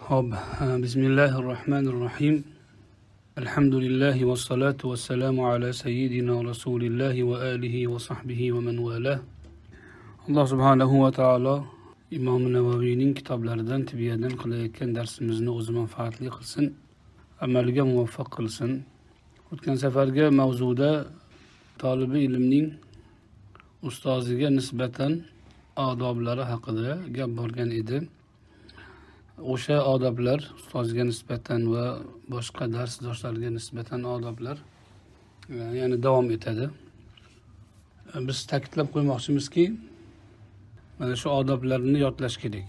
Hop, Bismillahirrahmanirrahim. Elhamdülillahi ve salatu ve selamu ala seyyidina Resulillahi ve alihi ve sahbihi ve men valah. Allah subhanahu ve taala İmam-ı Nevavi'nin kitaplarından tibiyadan kılayotgan dersimizni o'zi manfaatli qilsin, amalga muvaffaq qilsin. O'tgan safargi mavzuda talibi ilmning ustoziga nisbatan odoblari haqida gap borgan edi. O'sha odoblar ustozga nisbatan va boshqa darsdoshlarga nisbatan odoblar yana davom etadi. Biz ta'kidlab qo'ymoqchimizki, mana shu odoblarni yodlash kerak.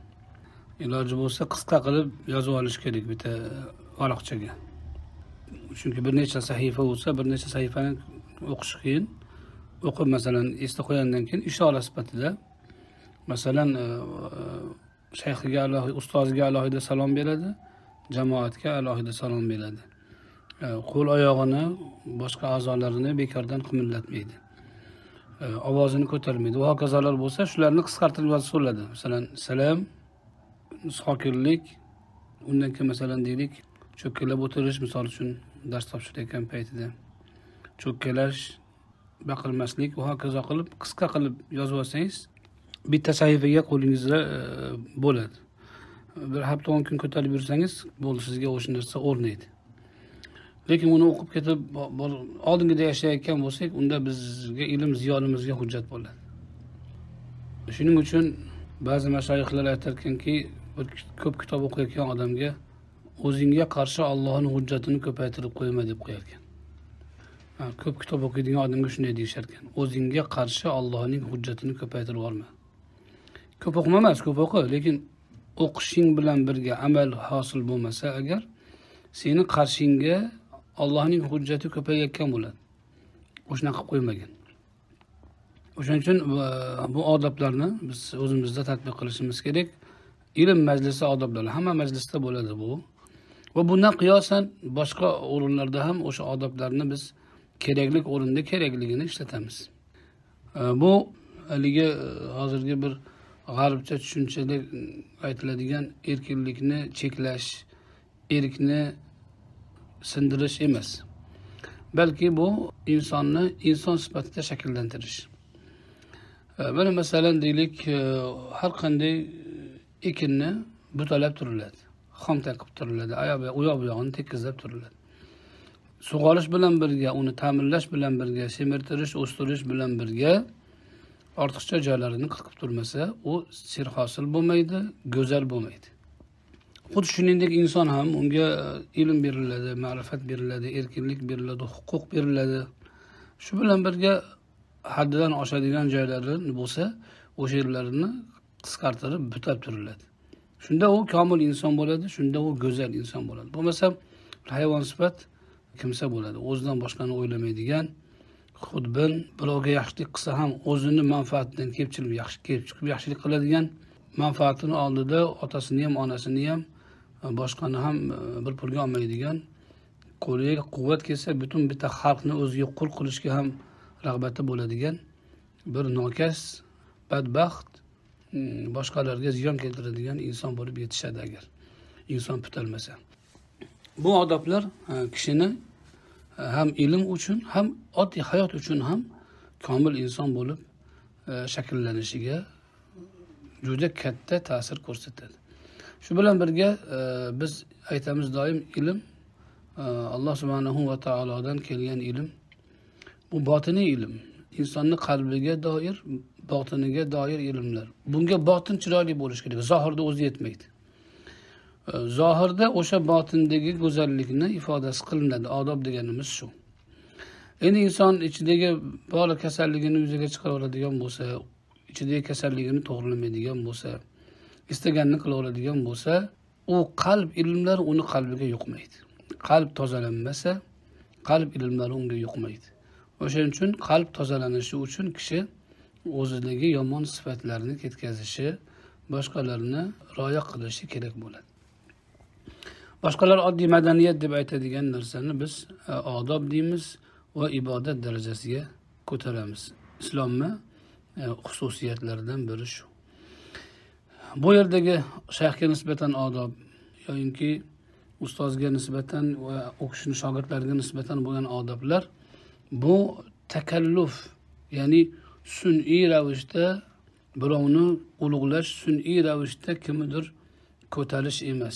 Iloji bo'lsa qisqa qilib yozib olish kerak bitta varaqchaga. Chunki bir necha sahifa bo'lsa, bir necha sahifani o'qish qiyin. O'qib masalan esda qo'ygandan keyin ishora sifatida masalan shayxiga alohida, ustoziga alohida salom beradi, jamoatga alohida salom beradi. Qo'l oyog'ini, boshqa a'zolarini bekordan qimillatmaydi. Ovozini ko'tarmaydi. Va hokazolar bo'lsa, shularni qisqartirib yozsa bo'ladi. Masalan, salom, sokinlik, undan keyin masalan deylik, cho'kkalab o'tirish, misol uchun dars topshirayotgan paytida cho'kkalash, baqirmaslik va hokazo qilib qisqa qilib yozib olsangiz, bitta sahifaga qo'lingizda bo'ladi. Bir hafta 10 kun ko'tarib yursangiz, bo'ldi, sizga o'sha narsa o'rnaydi. Lekin uni o'qib ketib oldingida yashayotgan bo'lsak, unda bizga ilm ziyonimizga hujjat bo'ladi. Shuning uchun ba'zi mashayixlar aytarkanki, bir ko'p kitob o'qiyotgan odamga o'zingga qarshi Allohning hujjatini ko'paytirib qo'yma deb qo'yar ekan. Ko'p kitob o'qiydigan odamga shunday deyishar ekan. O'zingga qarshi Allohning hujjatini ko'paytirib olma. Ko'p o'qima emas, ko'p o'qi, lekin o'qishing bilan birga amal hosil bo'lmasa agar, seni qarshingga Allohning hujjati ko'payayotgan bo'ladi. O'shani qilib qo'ymagan. O'shaning uchun bu odoblarni biz o'zimizda tatbiq qilishimiz kerak. Ilm majlisi odoblari hamma majlisda bo'ladi bu. Va bundan qiyosan boshqa o'rinlarda ham o'sha odoblarni biz keraklik o'rinda kerakligini ishlatamiz. Bu haligi hozirgi bir g'arbcha tushunchada aytiladigan erkinlikni cheklash, erkni sindirish emas. Balki bu insonni inson sifatida shakllantirish. Mana masalan deylik, har qanday ekinni butalab turiladi, xomta qilib turiladi, u yoq bu yog'ini tekizlab turiladi. Sug'orish bilan birga, uni ta'minlash bilan birga, semirtirish, o'stirish bilan birga ortiqcha joylarini qirqib turmasa, u serhosil bo'lmaydi, go'zal bo'lmaydi. Xuddi shuningdek inson ham, unga ilm beriladi, ma'rifat beriladi, erkinlik beriladi, huquq beriladi. Shu bilan birga haddidan oshadigan joylari bo'lsa, o'sha yerlarini qisqartirib butab turiladi. Shunda u komil inson bo'ladi, shunda u go'zal inson bo'ladi. Bo'lmasa hayvon sifat kimsa bo'ladi. O'zidan boshqani o'ylamaydigan, xudbin, birovga yaxshilik qilsa ham o'zini manfaatidan kelib chiqib yaxshilik qiladigan, manfaatini oldida otasini ham, onasini ham, boshqani ham bir pulga olmaydigan, qo'liga quvvat kelsa butun bitta xalqni o'ziga qul qilishga ham rag'bati bo'ladigan bir nokas, badbaxt, boshqalarga ziyon keltiradigan inson bo'lib yetishadi agar inson putalmasa. Bu odoblar kishini ham ilm uchun, ham oddiy hayot uchun ham komil inson bo'lib shakllanishiga juda katta ta'sir ko'rsatadi. Shu bilan birga biz aytamiz doim, ilm Alloh subhanahu va taolodan kelgan ilm. Bu botiniy ilm, insonning qalbiga doir, botiniga doir ilmlar. Bunga botin chiroyli bo'lish kerak. Zohirda o'zi yetmaydi. Zohirda o'sha botindagi go'zallikni ifodasi qilinadi. Odob deganimiz shu. Endi inson ichidagi bor kasalligini yuzaga chiqara oladigan bo'lsa, ichidagi kasalligini to'g'rilamaydigan bo'lsa, istaganini qila oladigan bo'lsa, u qalb ilmlari uni qalbiga yuqmaydi. Qalb tozalanmasa, qalb ilmlari unga yuqmaydi. O'shaning uchun qalb tozalanishi uchun kishi o'zidagi yomon sifatlarni ketkazishi, boshqalarni rioya qilishi kerak bo'ladi. Boshqalar oddiy madaniyat deb aytadigan narsani biz odob deymiz va ibodat darajasiga ko'taramiz. Islomni xususiyatlaridan biri shu. Bu yerdagi shayxga nisbatan odob yoki ustozga nisbatan va o'qishni shogirdlariga nisbatan bo'lgan odoblar bu takalluf, ya'ni sun'iy ravishda birovni ulug'lash, sun'iy ravishda kimnidir ko'tarish emas.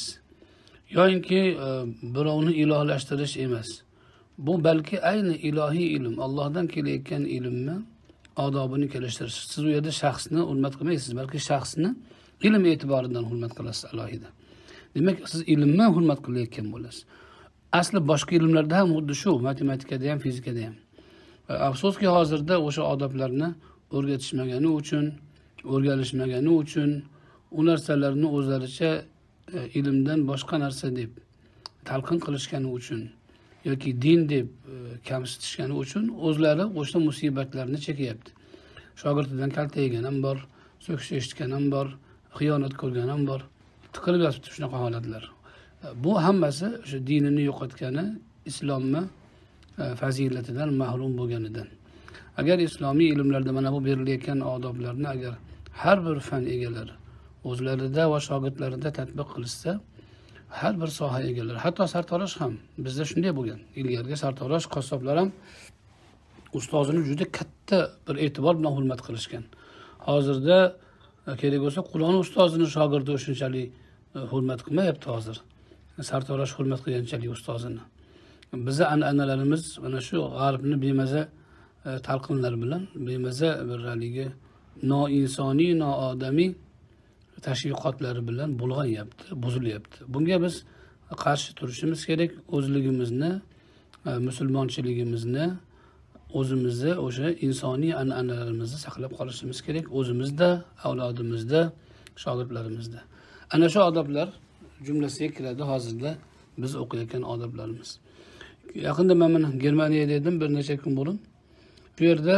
Yoki birovni ilohlashtirish emas. Bu balki ayni ilohiy ilm, Allohdan kelayotgan ilmni odobini kelishtirish. Siz u yerda shaxsni hurmat qilmaysiz, balki shaxsni ilm e'tiboridan hurmat qilasiz alohida. Demak, siz ilmni hurmat qilayotgan bo'lasiz. Asli boshqa ilmlarda ham xuddi shu, matematikada ham, fizikada ham. Afsuski hozirda o'sha odoblarni o'rgatishmagani uchun, o'rganishmagani uchun, u narsalarni o'zlaricha ilmdan boshqa narsa deb talqin qilishgani uchun yoki din deb kamsitishgani uchun o'zlari o'sha musibatlarni chekyapti. Shogirdidan kalta yegan ham bor, so'kish eshitgan ham bor, xiyonat ko'rgan ham bor. Tiqilib yotibdi shunaqa holatlar. Bu hammasi o'sha dinini yo'qotgani, islomni fazilatidan mahrum bo'lganidan. Agar islomiy ilmlarda mana bu berilayotgan odoblarni agar har bir fan egalari o'zlarida va shogirdlarida tatbiq qilishsa, har bir soha egalari, hatto sartarosh ham bizda shunday bo'lgan. Ilgarigi sartarosh, qassoblar ham ustozini juda katta bir e'tibor bilan hurmat qilishgan. Hozirda kerak bo'lsa Qur'on ustozini shogirdi shunchalik hurmat qilmayapti hozir. Sartarosh hurmat qilganchalik ustozini. Bizning an'analarimiz mana shu g'arbni bemaza talqinlar bilan, bemaza bir haligi noinsoniy, noodamiy tashviqotlari bilan bulg'anyapti, buzilyapti. Bunga biz qarshi turishimiz kerak. O'zligimizni, musulmonchiligimizni, o'zimizni o'sha insoniy an'analarimizni saqlab qolishimiz kerak. O'zimizda, avlodimizda, shogirdlarimizda. Ana shu odoblar jumlasiga kiradi hozirda biz o'qiyotgan odoblarimiz. Yaqinda men Germaniyada edim bir necha kun burun. Bu yerda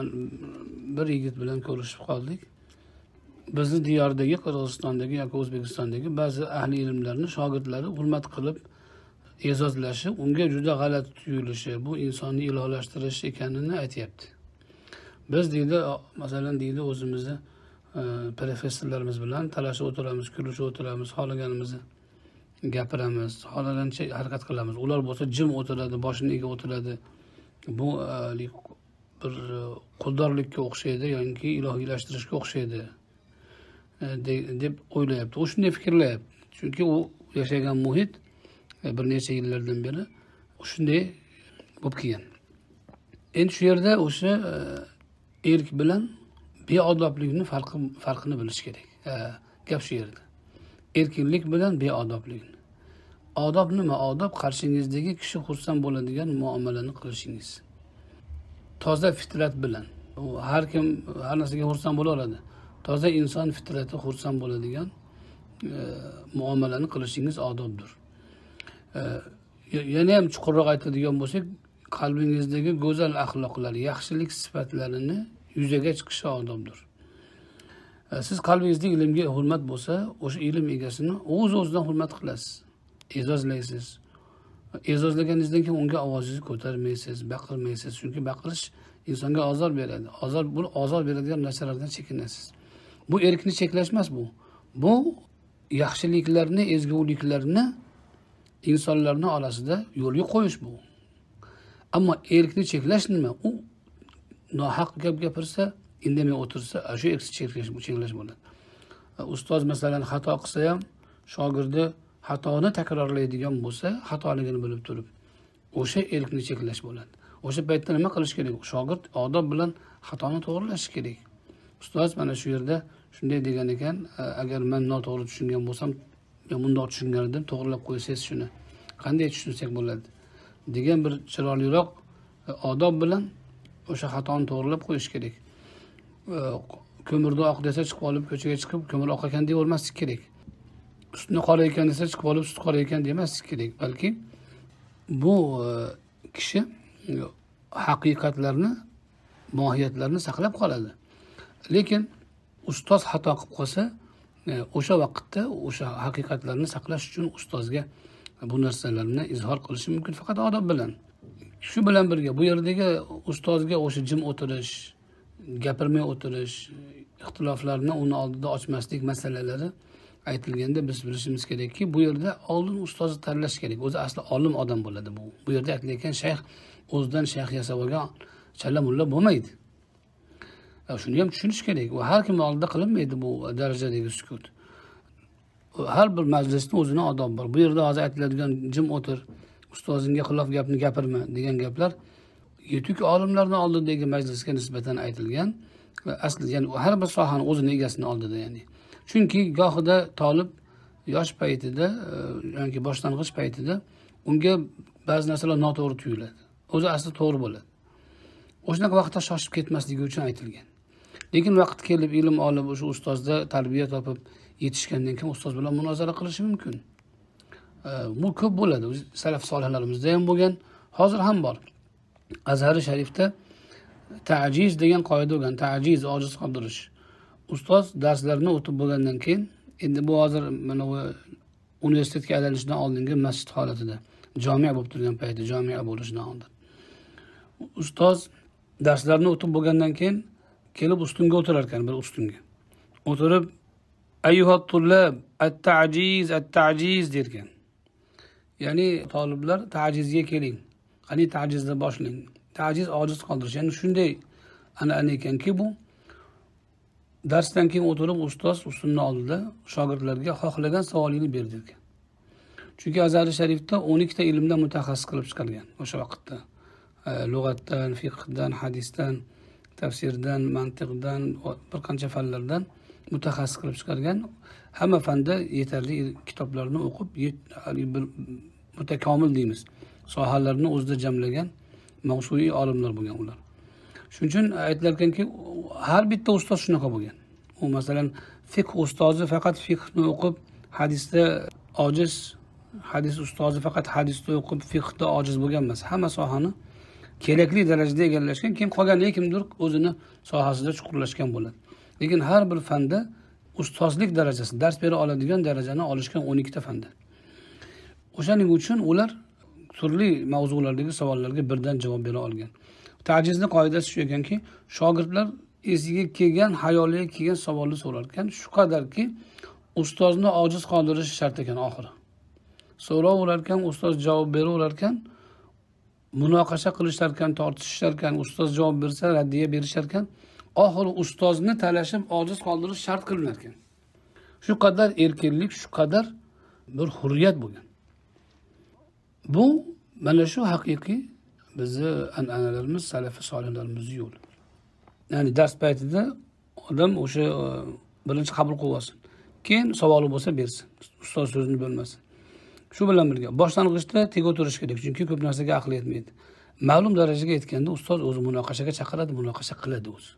bir yigit bilan ko'rishib qoldik. Bizni diyordagi, Qirg'izistondagi yoki O'zbekistondagi ba'zi ahli ilmlarni shogirdlari hurmat qilib e'zozlashi, unga juda g'alati tuyulishi, bu insonni ilohlashtirish ekanini aytayapti. Biz deydi, masalan deydi, o'zimizni professorlarimiz bilan talashib o'tiramiz, kulishib o'tiramiz, xohlaganimizni gapiramiz, xohlagancha harakat qilamiz. Ular bo'lsa jim o'tiradi, boshini egib o'tiradi. Bu bir quldorlikka o'xshaydi yoki ilohiylashtirishga o'xshaydi deb o'ylayapti. U shunday fikrlayapti. Chunki u yashagan muhit bir necha yillardan beri shunday bo'lib kelgan. Endi shu yerda o'sha erk bilan beodoblikning farqini bilish kerak. Gap shu yerda. Erkinlik bilan beodoblikni. Odob nima? Odob qarshingizdagi kishi xursand bo'ladigan muomalani qilishingiz. Toza fitrat bilan. Har kim har narsaga xursand bo'laveradi. Toza inson fitrati xursand bo'ladigan muomalani qilishingiz odobdir. Yana ham chuqurroq aytadigan bo'lsak, qalbingizdagi go'zal axloqlar, yaxshilik sifatlarini yuzaga chiqishi odobdir. Siz qalbingizda ilmga hurmat bo'lsa, o'sha ilm egasini o'z-o'zidan hurmat qilasiz, e'zozlaysiz. E'zozlaganingizdan keyin unga ovozingizni ko'tarmaysiz, baqirmaysiz, chunki baqirish insonga ozor beradi. Ozor beradigan narsalardan chekinasiz. Bu erkni cheklash emas bu. Bu yaxshiliklarni, ezguliklarni insonlarning orasida yo'lga qo'yish bu. Ammo erkni cheklash nima? U nohaq gap gapirsa, indamay o'tirsa, shu erkni cheklash bo'ladi. Ustoz masalan xato qilsa ham, shogirdi xatoni takrorlaydigan bo'lsa, xatoligini bilib turib, o'sha erkni cheklash bo'ladi. O'sha paytda nima qilish kerak? Shogird odob bilan xatoni to'g'rilashi kerak. Ustoz mana shu yerda shunday degan ekan, agar men noto'g'ri tushungan bo'lsam, men bundoq tushungan edim, to'g'rilab qo'ysangiz shuni. Qanday tushunsak bo'ladi? Degan bir chiroyliroq odob bilan o'sha xatoni to'g'rilab qo'yish kerak. Ko'mirda oq desa chiqib olib ko'chaga chiqib ko'mir oq ekan deb o'rmaslik kerak. Sutni qora ekan desa chiqib olib sut qora ekan demaslik kerak. Balki bu kishi haqiqatlarni, mohiyatlarni saqlab qoladi. Lekin ustoz xato qilib qolsa, o'sha vaqtda o'sha haqiqatlarni saqlash uchun ustozga bu narsalarni izhor qilishi mumkin faqat odob bilan. Shu bilan birga bu yerdagi ustozga o'sha jim o'tirish, gapirmay o'tirish, ixtiloflarni uni oldida ochmaslik masalalari aytilganda biz bilishimiz kerakki, bu yerda oldin ustozni tanlash kerak. O'zi asli olim odam bo'ladi bu. Bu yerda aytilayotgan shayx o'zidan shayx yasab olgan challa mulla bo'lmaydi. Shuni ham tushunish kerak. Va har kim oldida qilinmaydi bu darajadagi sukut. Har bir majlisning o'zining odobi bor. Bu yerda hozir aytiladigan jim o'tir, ustozingga xilof gapni gapirma degan gaplar yetuk olimlarning oldidagi majlisga nisbatan aytilgan. Asli ya'ni har bir sohani o'zining egasini oldida ya'ni. Chunki gohida talib yosh paytida yoki boshlang'ich paytida unga ba'zi narsalar noto'g'ri tuyuladi. O'zi asli to'g'ri bo'ladi. O'shanaqa vaqtda shoshib ketmasligi uchun aytilgan. Lekin vaqt kelib ilm olib o'sha ustozda tarbiya topib yetishgandan keyin ustoz bilan munozara qilishi mumkin. Bu ko'p bo'ladi. Salaf solihlarimizda ham bo'lgan, hozir ham bor. Azhari Sharifda ta'jiz degan qoida bo'lgan. Ta'jiz, ojiz qoldirish. Ustoz darslarni o'tib bo'lgandan keyin, endi bu hozir mana bu universitetga aylanishdan oldingi masjid holatida, jami'a bo'lib turgan payti, jami'a bo'lishidan oldin. Ustoz darslarni o'tib bo'lgandan keyin kelib ustunga o'tirar ekan, bir ustunga. O'tirib ayyuhat tullab at-ta'jiz derkan. Ya'ni taliblar ta'jizga keling. Qani ta'jizda boshlang. Ta'jiz ojiz qoldirish. Ya'ni shunday ana ekanki bu darsdan keyin o'tirib ustoz ustunni oldida shogirdlarga xohlagan savolingni berdi ekan. Chunki Azhari Sharifda 12 ta ilmdan mutaxassis qilib chiqargan o'sha vaqtda. Lug'atdan, fiqhdan, hadisdan, tafsirdan, mantiqdan, bir qancha fanlardan mutaxassis qilib chiqargan. Hamma fanda yetarli kitoblarni o'qib, bir mutakomil deymiz. Sohalarni o'zida jamlagan mavsuiy olimlar bo'lgan ular. Shuning uchun aytilarkanki, har bitta ustoz shunaqa bo'lgan. U masalan fiqh ustozi faqat fiqhni o'qib, hadisda ojiz, hadis ustozi faqat hadisda o'qib, fiqhda ojiz bo'lgan emas. Hamma sohani kerakli darajada egallashgan, keyin qolgani kimdir o'zini sohasida chuqurlashgan bo'ladi. Lekin har bir fanda ustozlik darajasi, dars bera oladigan darajani olishgan 12 ta fanda. O'shaning uchun ular turli mavzulardagi savollarga birdan javob bera olgan. Ta'jizning qoidasi shu ekanki, shogirdlar esiga kelgan, hayoliga kelgan savolni so'rar ekan, shu qadarki ustozni ojiz qoldirish shart ekan oxiri. So'raverar ekan, ustoz javob beraverar ekan, munoqasha qilishar ekan, tortishishar ekan, ustoz javob bersa raddiya berishar ekan, oxiri ustozni talashib ojiz qoldirish shart qilinar ekan. Shu qadar erkinlik, shu qadar bir hurriyat bo'lgan. Bu mana shu haqiqiy bizni an'analarimiz, salafi solihlarimizni yo'li. Ya'ni dars paytida odam o'sha birinchi qabul qilib olsin. Keyin savoli bo'lsa bersin. Ustoz so'zini bo'lmasin. Shu bilan birga boshlang'ichda teg o'tirish kerak, chunki ko'p narsaga aqli yetmaydi. Ma'lum darajaga yetganda ustoz o'zi munoqashaga chaqiradi, munoqasha qiladi o'zi.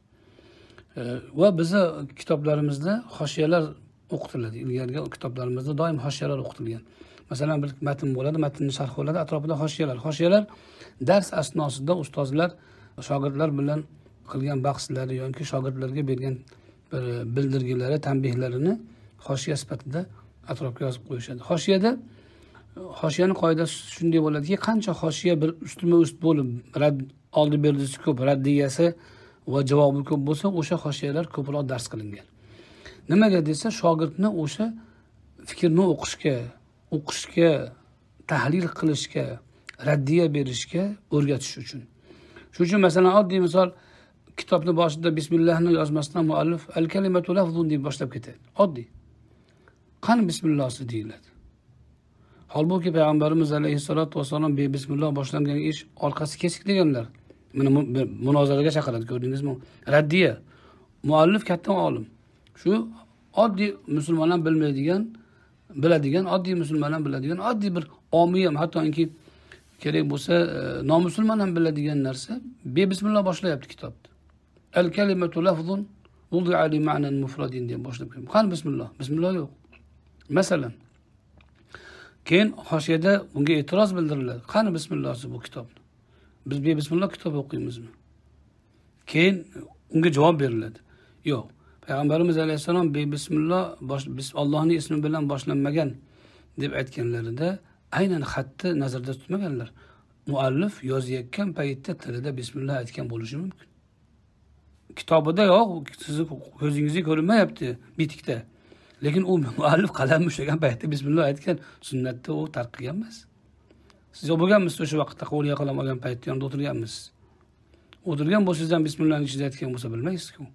Va bizni kitoblarimizda hoshiyalar o'qitiladi. Ilgarigi kitoblarimizda doim hoshiyalar o'qitilgan. Masalan, bir matn bo'ladi, matnning sharhi bo'ladi, atrofida hoshiyalar. Hoshiyalar dars asnosida ustozlar shogirdlar bilan qilgan bahslari yoki shogirdlarga bergan bildirgilari, tanbehlarini hoshiya sifatida atrofga yozib qo'yishadi. Hoshiyaning qoidasi shunday bo'ladiki, qancha hoshiya bir ustma-ust bo'lib, oldi berdisi ko'p, raddiyasi va javobi ko'p bo'lsa, o'sha hoshiyalar ko'proq dars qilingan. Nimaga desa, shogirdni o'sha fikrni o'qishga, tahlil qilishga, raddiya berishga o'rgatish uchun. Shuning uchun masalan oddiy misol, kitobni boshida bismillahni yozmasdan muallif al-kalimatu lafzun deb boshlab ketadi. Oddiy. Qani bismillahsi deyiladi. Holbuki payg'ambarimiz alayhissalatu vassalom bismillah boshlangan ish orqasi kesik deganlar. Mana munozaraga chaqiradi, ko'rdingizmi? Raddiya. Muallif katta olim. Shu oddiy musulmonlar biladigan, oddiy musulmonlar biladigan, oddiy bir omiy ham, hattoki kerak bo'lsa, nomusulmon ham biladigan narsa bismillah boshlayapti kitobni. Al-kalimatu lafzun wudi'a li ma'nan mufradin deb boshlab ketdi. Qani bismillah? Bismillah yo'q. Masalan, keyin hoshiyada bunga e'tiroz bildiriladi. Qani bismillahsi bu kitobni? Biz bismillah kitob o'qiymizmi? Keyin unga javob beriladi. Yo'q. Payg'ambarimiz alayhisalom bismillah Allohning ismi bilan boshlanmagan deb aytganlarida aynan xatni nazarda tutmaganlar. Muallif yozayotgan paytda tilida bismillah aytgan bo'lishi mumkin. Kitobida yo'q, sizni ko'zingizga ko'rinmayapti bitikda. Lekin u muallif qalamni ushlagan paytda bismillah aytgan, sunnatda u tark qilgan emas. Siz bo'lganmisiz o'sha vaqtda qo'liga qalam olgan paytda yonida o'tirganmisiz? O'tirgan bo'lsangiz ham bismillahni ichida aytgan bo'lsa bilmaysiz-ku.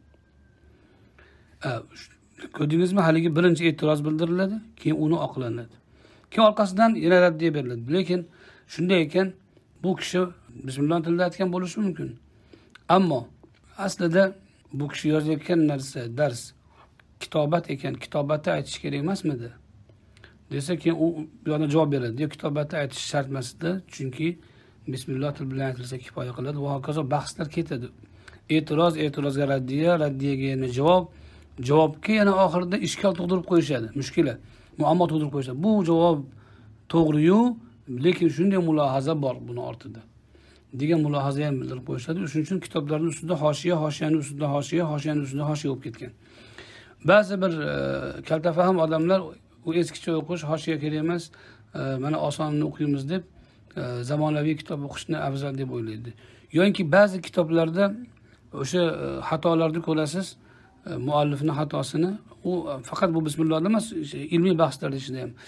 Ko'rdingizmi, haligi birinchi e'tiroz bildiriladi, keyin uni oqlanadi. Keyin orqasidan yana raddiya beriladi. Lekin shunday ekan, bu kishi bismillah tilida aytgan bo'lishi mumkin. Ammo aslida bu kishi yozayotgan narsa dars kitobat ekan, kitobatda aytish kerak emasmidi? Desa keyin u bu yerda javob beradi. Yo'q, kitobatda aytish shart emasdi, chunki bismillah til bilan aytilsa kifoya qiladi va hokazo bahslar ketadi. E'tirozga raddiya, raddiyaga yana javob, javobga yana oxirida ishkal tug'dirib qo'yishadi, mushkila, muammo tug'dirib qo'yishadi. Bu javob to'g'ri-yu, lekin shunday mulohaza bor buni ortida degan mulohaza ham bildirib qo'yishadi. Shuning uchun kitoblarning ustida hoshiya, hoshiyaning ustida hoshiya, hoshiyaning ustida hoshiya bo'lib ketgan. Ba'zi bir kaltafahm odamlar u eskicha o'qish hoshiya kerak emas, mana osonni o'qiymiz deb zamonaviy kitob o'qishni afzal deb o'ylaydi. Yo'inki ba'zi kitoblarda o'sha xatolarni ko'rasiz, muallifning xatosini, u faqat bu bismillah emas, ilmiy bahslarda ichida ham.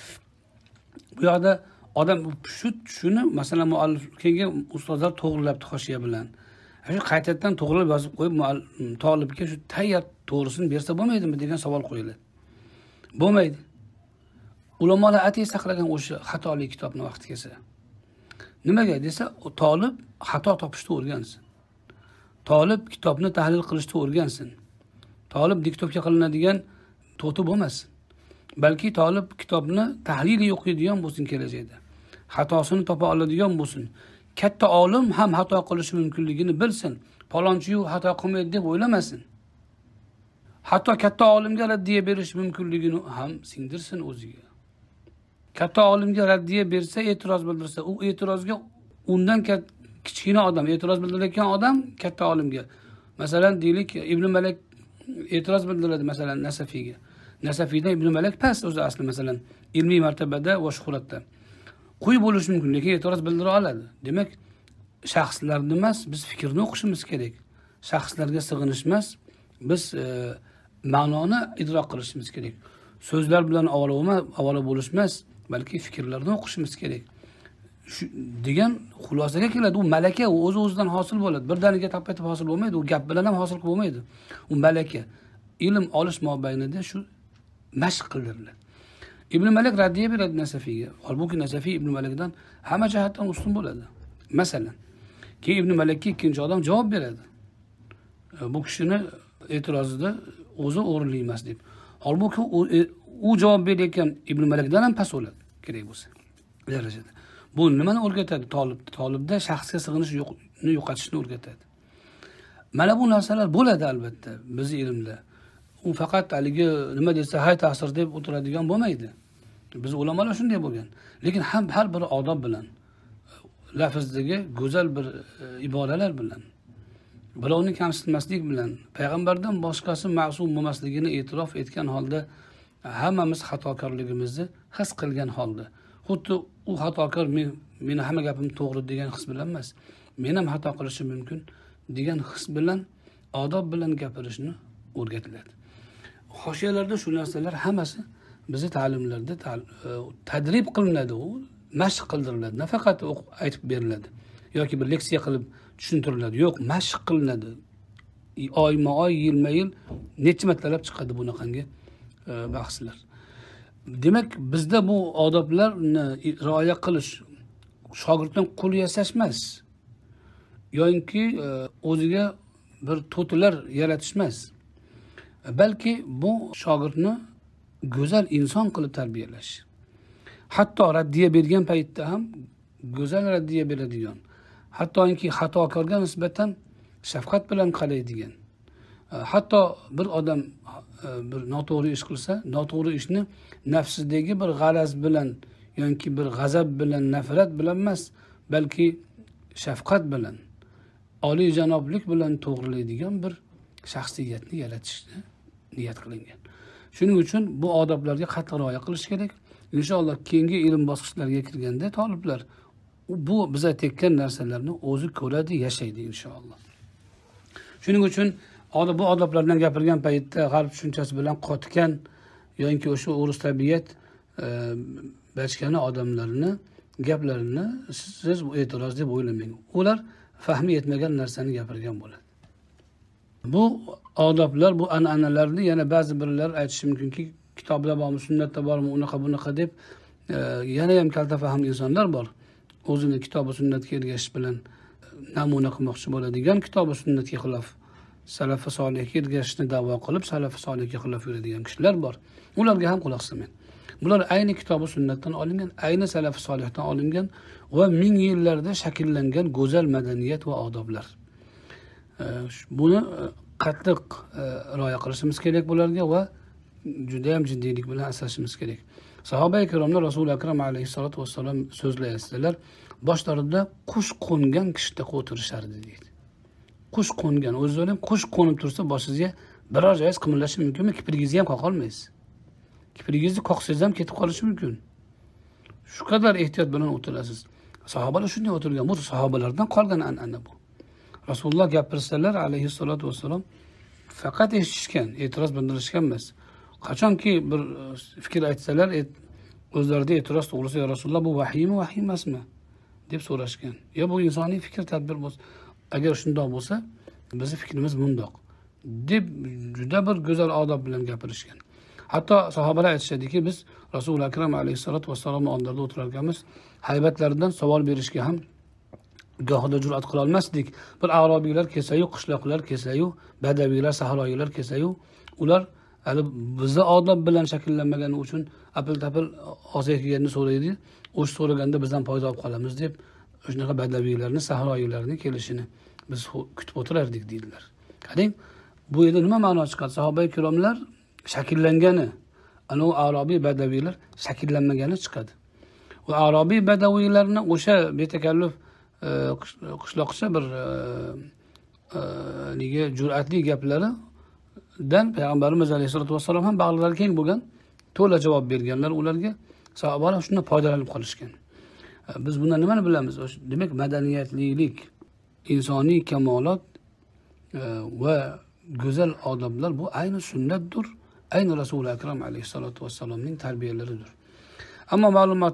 Bu yoqda odam shuni masalan muallif keyin ustozlar to'g'rilabdi hoshiya bilan. Shu qaytadan to'g'rilab yozib qo'yib talibga shu tayyor to'g'risini bersa bo'lmaydimi degan savol qo'yiladi. Bo'lmaydi. Ulamolar atay saqlagan o'sha xatoli kitobni vaqti kelsa. Nimaga desa, talib xato topishni o'rgansin. Talib kitobni tahlil qilishni o'rgansin. Talib diktofga qilinadigan to'ti bo'lmasin. Balki talib kitobni tahlili o'qiydigan bo'lsin kelajakda. Xatosini topa oladigan bo'lsin. Katta olim ham xato qilishi mumkinligini bilsin. Palonchi-yu xato qilmaydi deb o'ylamasin. Hatto katta olimga raddiya berish mumkinligini ham singdirsin o'ziga. Katta olimga raddiya bersa, e'tiroz bildirsa, u e'tirozga undan kichkina odam, e'tiroz bildirayotgan odam katta olimga. Masalan, deylik, Ibn Malak e'tiroz bildiradi masalan Nasafiyga. Nasafiydan Ibn Malak past o'zi asli masalan ilmiy martabada va shuhratda. Qo'y bo'lishi mumkin, lekin e'tiroz bildira oladi. Demak, shaxslarni emas, biz fikrni o'qishimiz kerak. Shaxslarga sig'inish emas, biz ma'noni idrok qilishimiz kerak. So'zlar bilan avvalo bo'lish emas, balki fikrlarni o'qishimiz kerak. Degan xulosaga keladi. U malaka, u o'z-o'zidan hosil bo'ladi. Birdaniga tap-etib hosil bo'lmaydi, u gap bilan ham hosil qilib bo'lmaydi. U malaka. Ilm olish mobaynida shu mashq qildiriladi. Ibn Malik raddiya beradi Nasafiyga. Holbuki Nasafiy Ibn Malikdan hamma jihatdan ustun bo'ladi. Masalan, keyin Ibn Malikka ikkinchi odam javob beradi. Bu kishini e'tirozida o'zi o'rinli emas deb. Holbuki u javob berayotgan Ibn Malikdan ham past bo'ladi, kerak bo'lsa. Darajada. Bu nimani o'rgatadi talibda shaxsga sig'inishni yo'qotishni o'rgatadi. Mana bu narsalar bo'ladi albatta bizning ilmda. U faqat haligi nima desa hay ta'sir deb o'tiradigan bo'lmaydi. Biz ulamolar shunday bo'lgan. Lekin ham har bir odob bilan, lafzdagi go'zal bir iboralar bilan, birovni kamsitmaslik bilan, payg'ambardan boshqasi ma'sum bo'lmasligini e'tirof etgan holda hammamiz xatokorligimizni his qilgan holda, xuddi u xatokor meni hamma gapim to'g'ri degan his bilan emas, men ham xato qilishim mumkin degan his bilan, odob bilan gapirishni o'rgatiladi. Hoshiyalarda shu narsalar hammasi bizning ta'limlarda tadrib qilinadi, u mashq qildiriladi, nafaqat aytib beriladi yoki bir leksiya qilib tushuntiriladi. Yo'q, mashq qilinadi. Oyma-oy, yilma-yil necha martalab chiqadi bunaqangi bahslar. Demak, bizda bu odoblarni rioya qilish shogirddan qo'l yasash emas, yoki o'ziga bir to'tilar yaratish emas. Balki bu shogirdni go'zal inson qilib tarbiyalash. Hatto raddiya bergan paytda ham go'zal raddiya beradigan, hattoki xatokorga nisbatan shafqat bilan qaraydigan. Hatto bir odam bir noto'g'ri ish qilsa, noto'g'ri ishni nafsidagi bir g'araz bilan yoki bir g'azab bilan, nafrat bilan emas, balki shafqat bilan, oliy janoblik bilan to'g'rilaydigan bir shaxsiyatni yaratishni niyat qilingan. Shuning uchun bu odoblarga qattiq rioya qilish kerak. Inshaalloh keyingi ilm bosqichlariga kirganda taliblar bu biz aytgan narsalarni o'zi ko'radi, yashaydi inshaalloh. Shuning uchun bu odoblardan gapirgan paytda g'arb tushunchasi bilan qotgan yoki o'sha o'ris tabiat bachkana odamlarni gaplarini siz e'tiroz deb o'ylamang. Ular fahmi yetmagan narsani gapirgan bo'ladi. Bu odoblar, bu an'analarni yana ba'zi birlar aytishi mumkinki, kitobda bormi, sunnatda bormi, unaqa bunaqa deb yana ham kalta fahm insonlar bor. O'zini kitob-u sunnatga ergashish bilan namuna qilmoqchi bo'ladigan, kitob-u sunnatga xilof, salaf-i solihga ergashishni da'vo qilib, salaf-i solihga xilof yuradigan kishilar bor. Ularga ham quloq solmang. Bular ayni kitob-u sunnatdan olingan, ayni salaf-i solihdan olingan va ming yillarda shakllangan go'zal madaniyat va odoblar. Buni qattiq rioya qilishimiz kerak bularga va juda ham jiddiylik bilan asrashimiz kerak. Sahoba-i ikromlar Rasul akram alayhissalatu vassalam so'zlaydilar. Boshlarida qush qo'ngan kishidek o'tirishardi deydi. Qush qo'ngan, o'zingizga qush qo'nib tursa boshingizga biror joyingiz qimirlashi mumkinmi? Kiprigingizni ham qoqa olmaysiz. Kiprigingizni qoqsangiz ham ketib qolishi mumkin. Shu qadar ehtiyot bilan o'tirasiz. Sahobalar shunday o'tirgan. Bu sahobalardan qolgan an'ana bu. Rasululloh gapirsalar alayhissalatu vassalam faqat eshitishgan, e'tiroz bildirishgan emas. Qachonki bir fikr aytsalar, o'zlarida e'tiroz to'g'risi, ya Rasululloh, bu vahiymi, vahiy emasmi deb so'rashgan. Ya bu insoniy fikr tadbir bo'lsa, agar shundoq bo'lsa, bizning fikrimiz bundoq deb juda bir go'zal odob bilan gapirishgan. Hatto sahobalar aytishadiki, biz Rasul akram alayhissalatu vassalom oldida o'tirarkanmiz, haybatlaridan savol berishga ham gohida jur'at qila olmasdik. Bir arabiylar kelsa-yu, qishloqlar kelsa-yu, badaviylar, sahroylar kelsa-yu, ular hali bizning odob bilan shakllanmagani uchun apil-tapil og'ziga so'raydi. O'sh so'raganda bizdan foyda olib qolamiz deb shunaqa badaviylarni, sahroylarni kelishini biz kutib o'tirardik deydilar. Qarang, bu yerda nima ma'no chiqadi? Sahoba ikromlar shakllangani, ana u arabiy badaviylar shakllanmagani chiqadi. Va arabiy badaviylarni o'sha betakalluf qishloqcha bir jur'atli gaplaridan payg'ambarimiz alayhisolatu vassalom ham bag'lari keng bo'lgan, to'la javob berganlar ularga. Sahobalar shundan foydalanib qolishgan. Biz bundan nimani bilamiz? Demak, madaniyatlilik, insoniy kamolot va go'zal odoblar bu ayni sunnatdir, ayni Rasul akram alayhisolatu vassalomning tarbiyalaridir. Ammo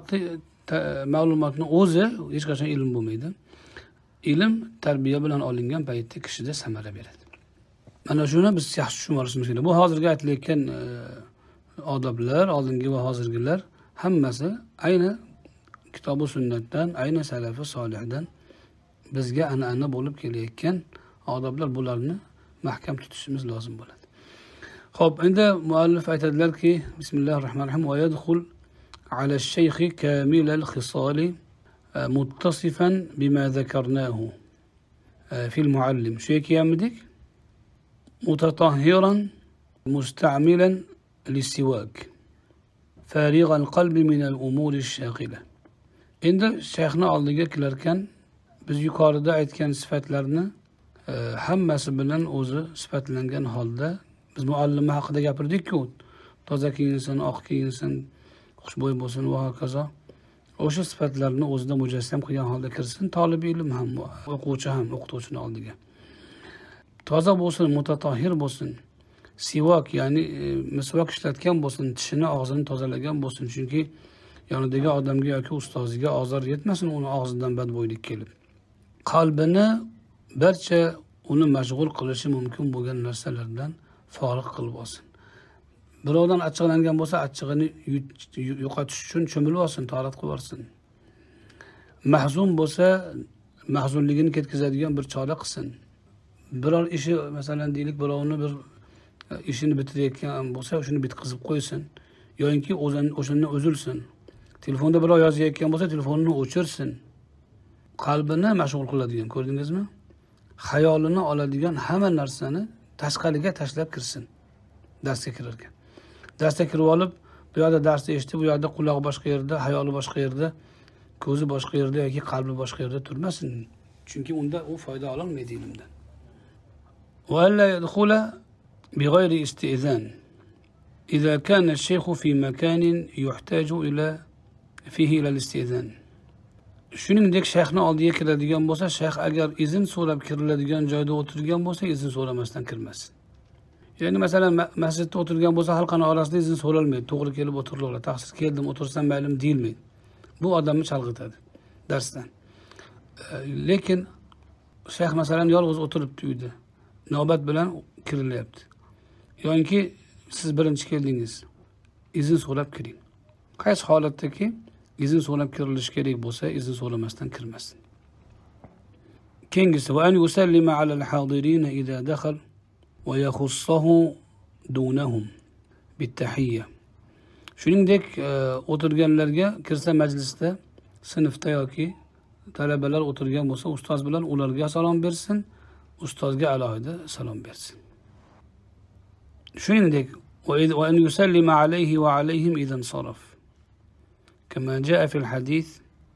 ma'lumotni o'zi hech qachon ilm bo'lmaydi. Ilm tarbiya bilan olingan paytda kishida samara beradi. Mana shuni biz yaxshi tushunib olishimiz kerak. Bu hozirgi aytilayotgan odoblar, oldingi va hozirgilar hammasi ayni kitob-u sunnatdan, ayni salafi solihdan bizga an'ana bo'lib kelayotgan odoblar, bularni mahkam tutishimiz lozim bo'ladi. Xo'p, endi muallif aytadilarki, bismillahirrohmanirrohim, va yadkhul ala ash-shaykh kamil al-khisal muttasifan bima zakarnahu fi al-muallim. Shu ekanmidik? Mutatahhiran musta'milan lis-siwak farigh al-qalbi min al-umur ash-shaghila. Endi shayxni oldiga kelarkan, biz yuqorida aytgan sifatlarni hammasi bilan o'zi sifatlangan holda biz muallima haqida gapirdik-ku, toza kiyinsin, oq kiyinsin, xushbo'y bo'lsin va hokazo. O'sha sifatlarni o'zida mujassam qilgan holda kirsin, talib ilm ham, o'quvchi ham o'qituvchining oldiga. Toza bo'lsin, mutatahhir bo'lsin. Sivok, ya'ni misvok ishlatgan bo'lsin, tishini, og'zini tozalagan bo'lsin, chunki yonidagi odamga yoki ustoziga ozor yetmasin uni og'zidan badbo'ylik kelib. Qalbini barcha uni mashg'ul qilishi mumkin bo'lgan narsalardan forig' qilib olsin. Birovdan achchiqlangan bo'lsa, achchig'ini yo'qotish uchun cho'milib olsin, torat qilib olsin. Mahzun bo'lsa, mahzunligini ketkazadigan bir chora qilsin. Biror ishi, masalan deylik, birovni bir ishini bitirayotgan bo'lsa, shuni bitkazib qo'ysin yoki o'shandan uzilsin. Telefonda birov yozayotgan bo'lsa, telefonini o'chirsin. Qalbini mashg'ul qiladigan, ko'rdingizmi? Xayolini oladigan hamma narsani tashqariga tashlab kirsin. Darsga kirarkan. Darsga kirib olib, bu yerda darsni eshitib, bu yerda qulog'i boshqa yerda, xayoli boshqa yerda, ko'zi boshqa yerda yoki qalbi boshqa yerda turmasin. Chunki unda u foyda ola olmaydi ilmdan. Va alla yadkhula bighayri istizan. إذا كان الشيخ في مكان يحتاج فيه إلى الاستئذان. Shuningdek, shayxni oldiga kiradigan bo'lsa, shayx agar izn so'rab kiriladigan joyda o'tirgan bo'lsa, izn so'ramasdan kirmasin. Ya'ni masalan masjidda o'tirgan bo'lsa, halqani orasida izn so'ralmaydi. To'g'ri kelib o'tirilaveradi. Taqsir keldim, o'tirsam maylim deyilmaydi. Bu odamni chalg'itadi darsdan. Lekin shayx masalan yolg'iz o'tiribdi uyda. Navbat bilan kirilyapti. Yoki siz birinchi keldingiz. Izn so'rab kiring. Qaysi holatdaki izn so'rab kirilishi kerak bo'lsa, izn so'ramasdan kirmasin. Keyingisi va an yusallima alal hadirin idza dakhal va yakhussahu dunahum bittahiyya. Shuningdek, o'tirganlarga kirsa majlisda, sinfda yoki talabalar o'tirgan bo'lsa, ustoz bilan ularga salom bersin, ustozga alohida salom bersin. Shuningdek, va an yusallima alayhi va alayhim idan saraf. Kama jaa fil hadith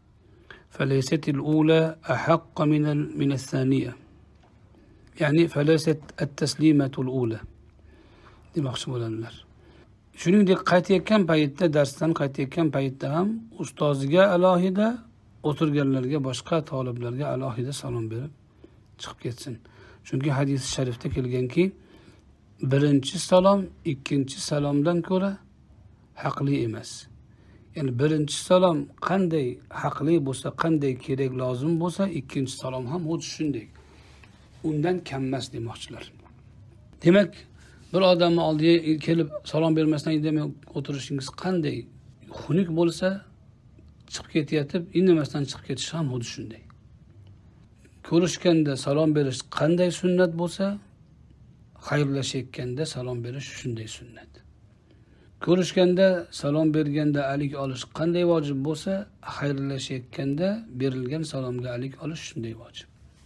فليست الأولى أحق من الثانية. يعني فليست التسليمة الأولى. demoqchi bo'ladilar. Shuningdek, qaytayotgan paytda, darsdan qaytayotgan paytda ham ustoziga alohida, o'tirganlarga, boshqa talablarga alohida salom berib chiqib ketsin. Chunki hadis sharifda kelganki, birinchi salom ikkinchi salomdan ko'ra haqli emas. Ya'ni birinchi salom qanday haqli bo'lsa, qanday kerak lozim bo'lsa, ikkinchi salom ham xuddi shunday. Undan kam emas demoqchilar. Demak, bir odamning oldiga kelib salom bermasdan indamay o'tirishingiz qanday xunuk bo'lsa, chiqib ketayotib, indamasdan chiqib ketish ham xuddi shunday. Ko'rishganda salom berish qanday sunnat bo'lsa, xayrlashayotganda salom berish shunday sunnat. Ko'rishganda salom berganda alik olish qanday vojib bo'lsa, xayrlashayotganda berilgan salomga alik olish shunday vojib.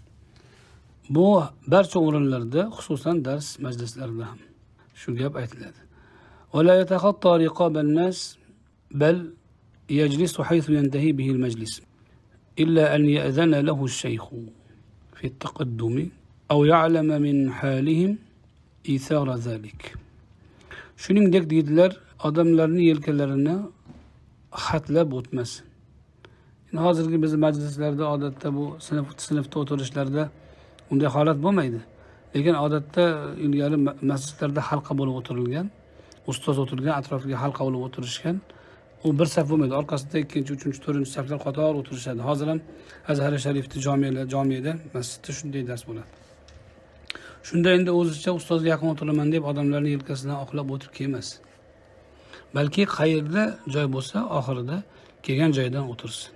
Bu barcha o'rinlarda, xususan dars majlislarida ham shu gap aytiladi. Va la yatakhatta riqaban nas bal yajlisu haythu yantahi bihi al-majlis illa an ya'zana lahu ash-shaykh fi at-taqaddum aw ya'lama min halihim ithara zalik. Shuningdek deydilar, odamlarning yelkalarini xatlab o'tmasin. Hozirgi biz majlislarda odatda bu sinfda o'tirishlarda unday holat bo'lmaydi. Lekin odatda ilgari masjidlarda halqa bo'lib o'tirilgan, ustoz o'tirgan, atrofiga halqa bo'lib o'tirishgan. U bir saf bo'lmaydi. Orqasida 2-chi, 3-chi, 4-chi saflar qator o'tirishadi. Hozir ham Azhar Sharifda jomiyada masjidda shunday dars bo'ladi. Shunda endi o'zicha ustozga yaqin o'tiraman deb odamlarning yelkasidan oqlab o'tib kelmas. Balki qayerda joy bo'lsa, oxirida kelgan joydan o'tirsin.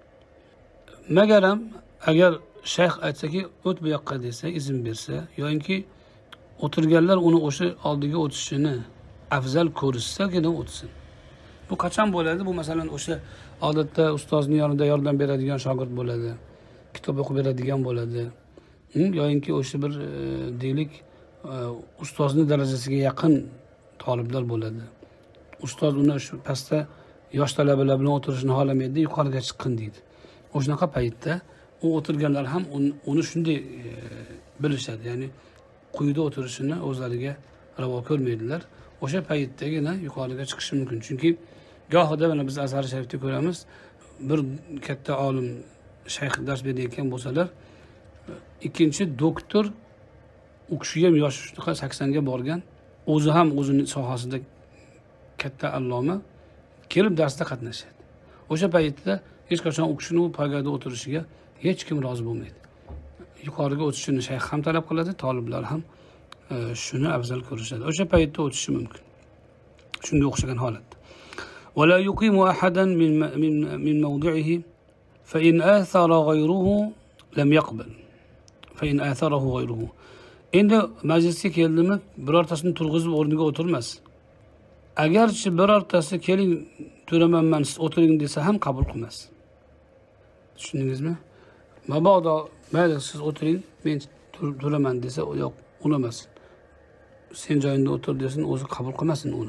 Magaram agar shayx aytsaki, o't bu yoqqa desa, izn bersa, yoki o'tirganlar uni o'sha oldiga o'tishini afzal ko'rishsagina o'tsin. Bu qachon bo'ladi? Bu masalan o'sha odatda ustozning yonida yordam beradigan shogird bo'ladi, kitob o'qib beradigan bo'ladi. Yoki o'sha bir deylik ustozning darajasiga yaqin taliblar bo'ladi. Ustoz uni shu pastda yosh talabalar bilan o'tirishni xohlamaydi, yuqoriga chiqqin deydi. O'shanaqa paytda u o'tirganlar ham uni shunday bilishadi. Ya'ni quyida o'tirishini o'zlariga ravo ko'rmaydilar. O'sha paytdagina yuqoriga chiqishi mumkin. Chunki gohida mana biz Azhar Sharifda ko'ramiz, bir katta olim shayx dars berayotgan bo'lsalar, ikkinchi doktor, u kishi ham yosh 80 ga borgan, o'zi ham o'zining sohasida katta alloma kelib darsda qatnashadi. O'sha paytda hech qachon u kishining poygada o'tirishiga hech kim rozi bo'lmaydi. Yuqoriga o'tishini shayx ham talab qiladi, talablar ham shuni afzal ko'rishadi. O'sha paytda o'tishi mumkin. Shunga o'xshagan holatda. Va la yuqimu ahadan min mawdi'ihi fa in athara ghayruhu lam yaqbal. Fa in atharahu ghayruhu. Endi majlisga keldimi, birortasini turg'izib o'rniga o'tirmas. Agarchi birortasi keling turamanman siz o'tiring desa ham qabul qilmas. Tushundingizmi? Mabodo mayli siz o'tiring, men turaman desa, yo'q, unamas. Sen joyingda o'tir desin, o'zi qabul qilmasin uni.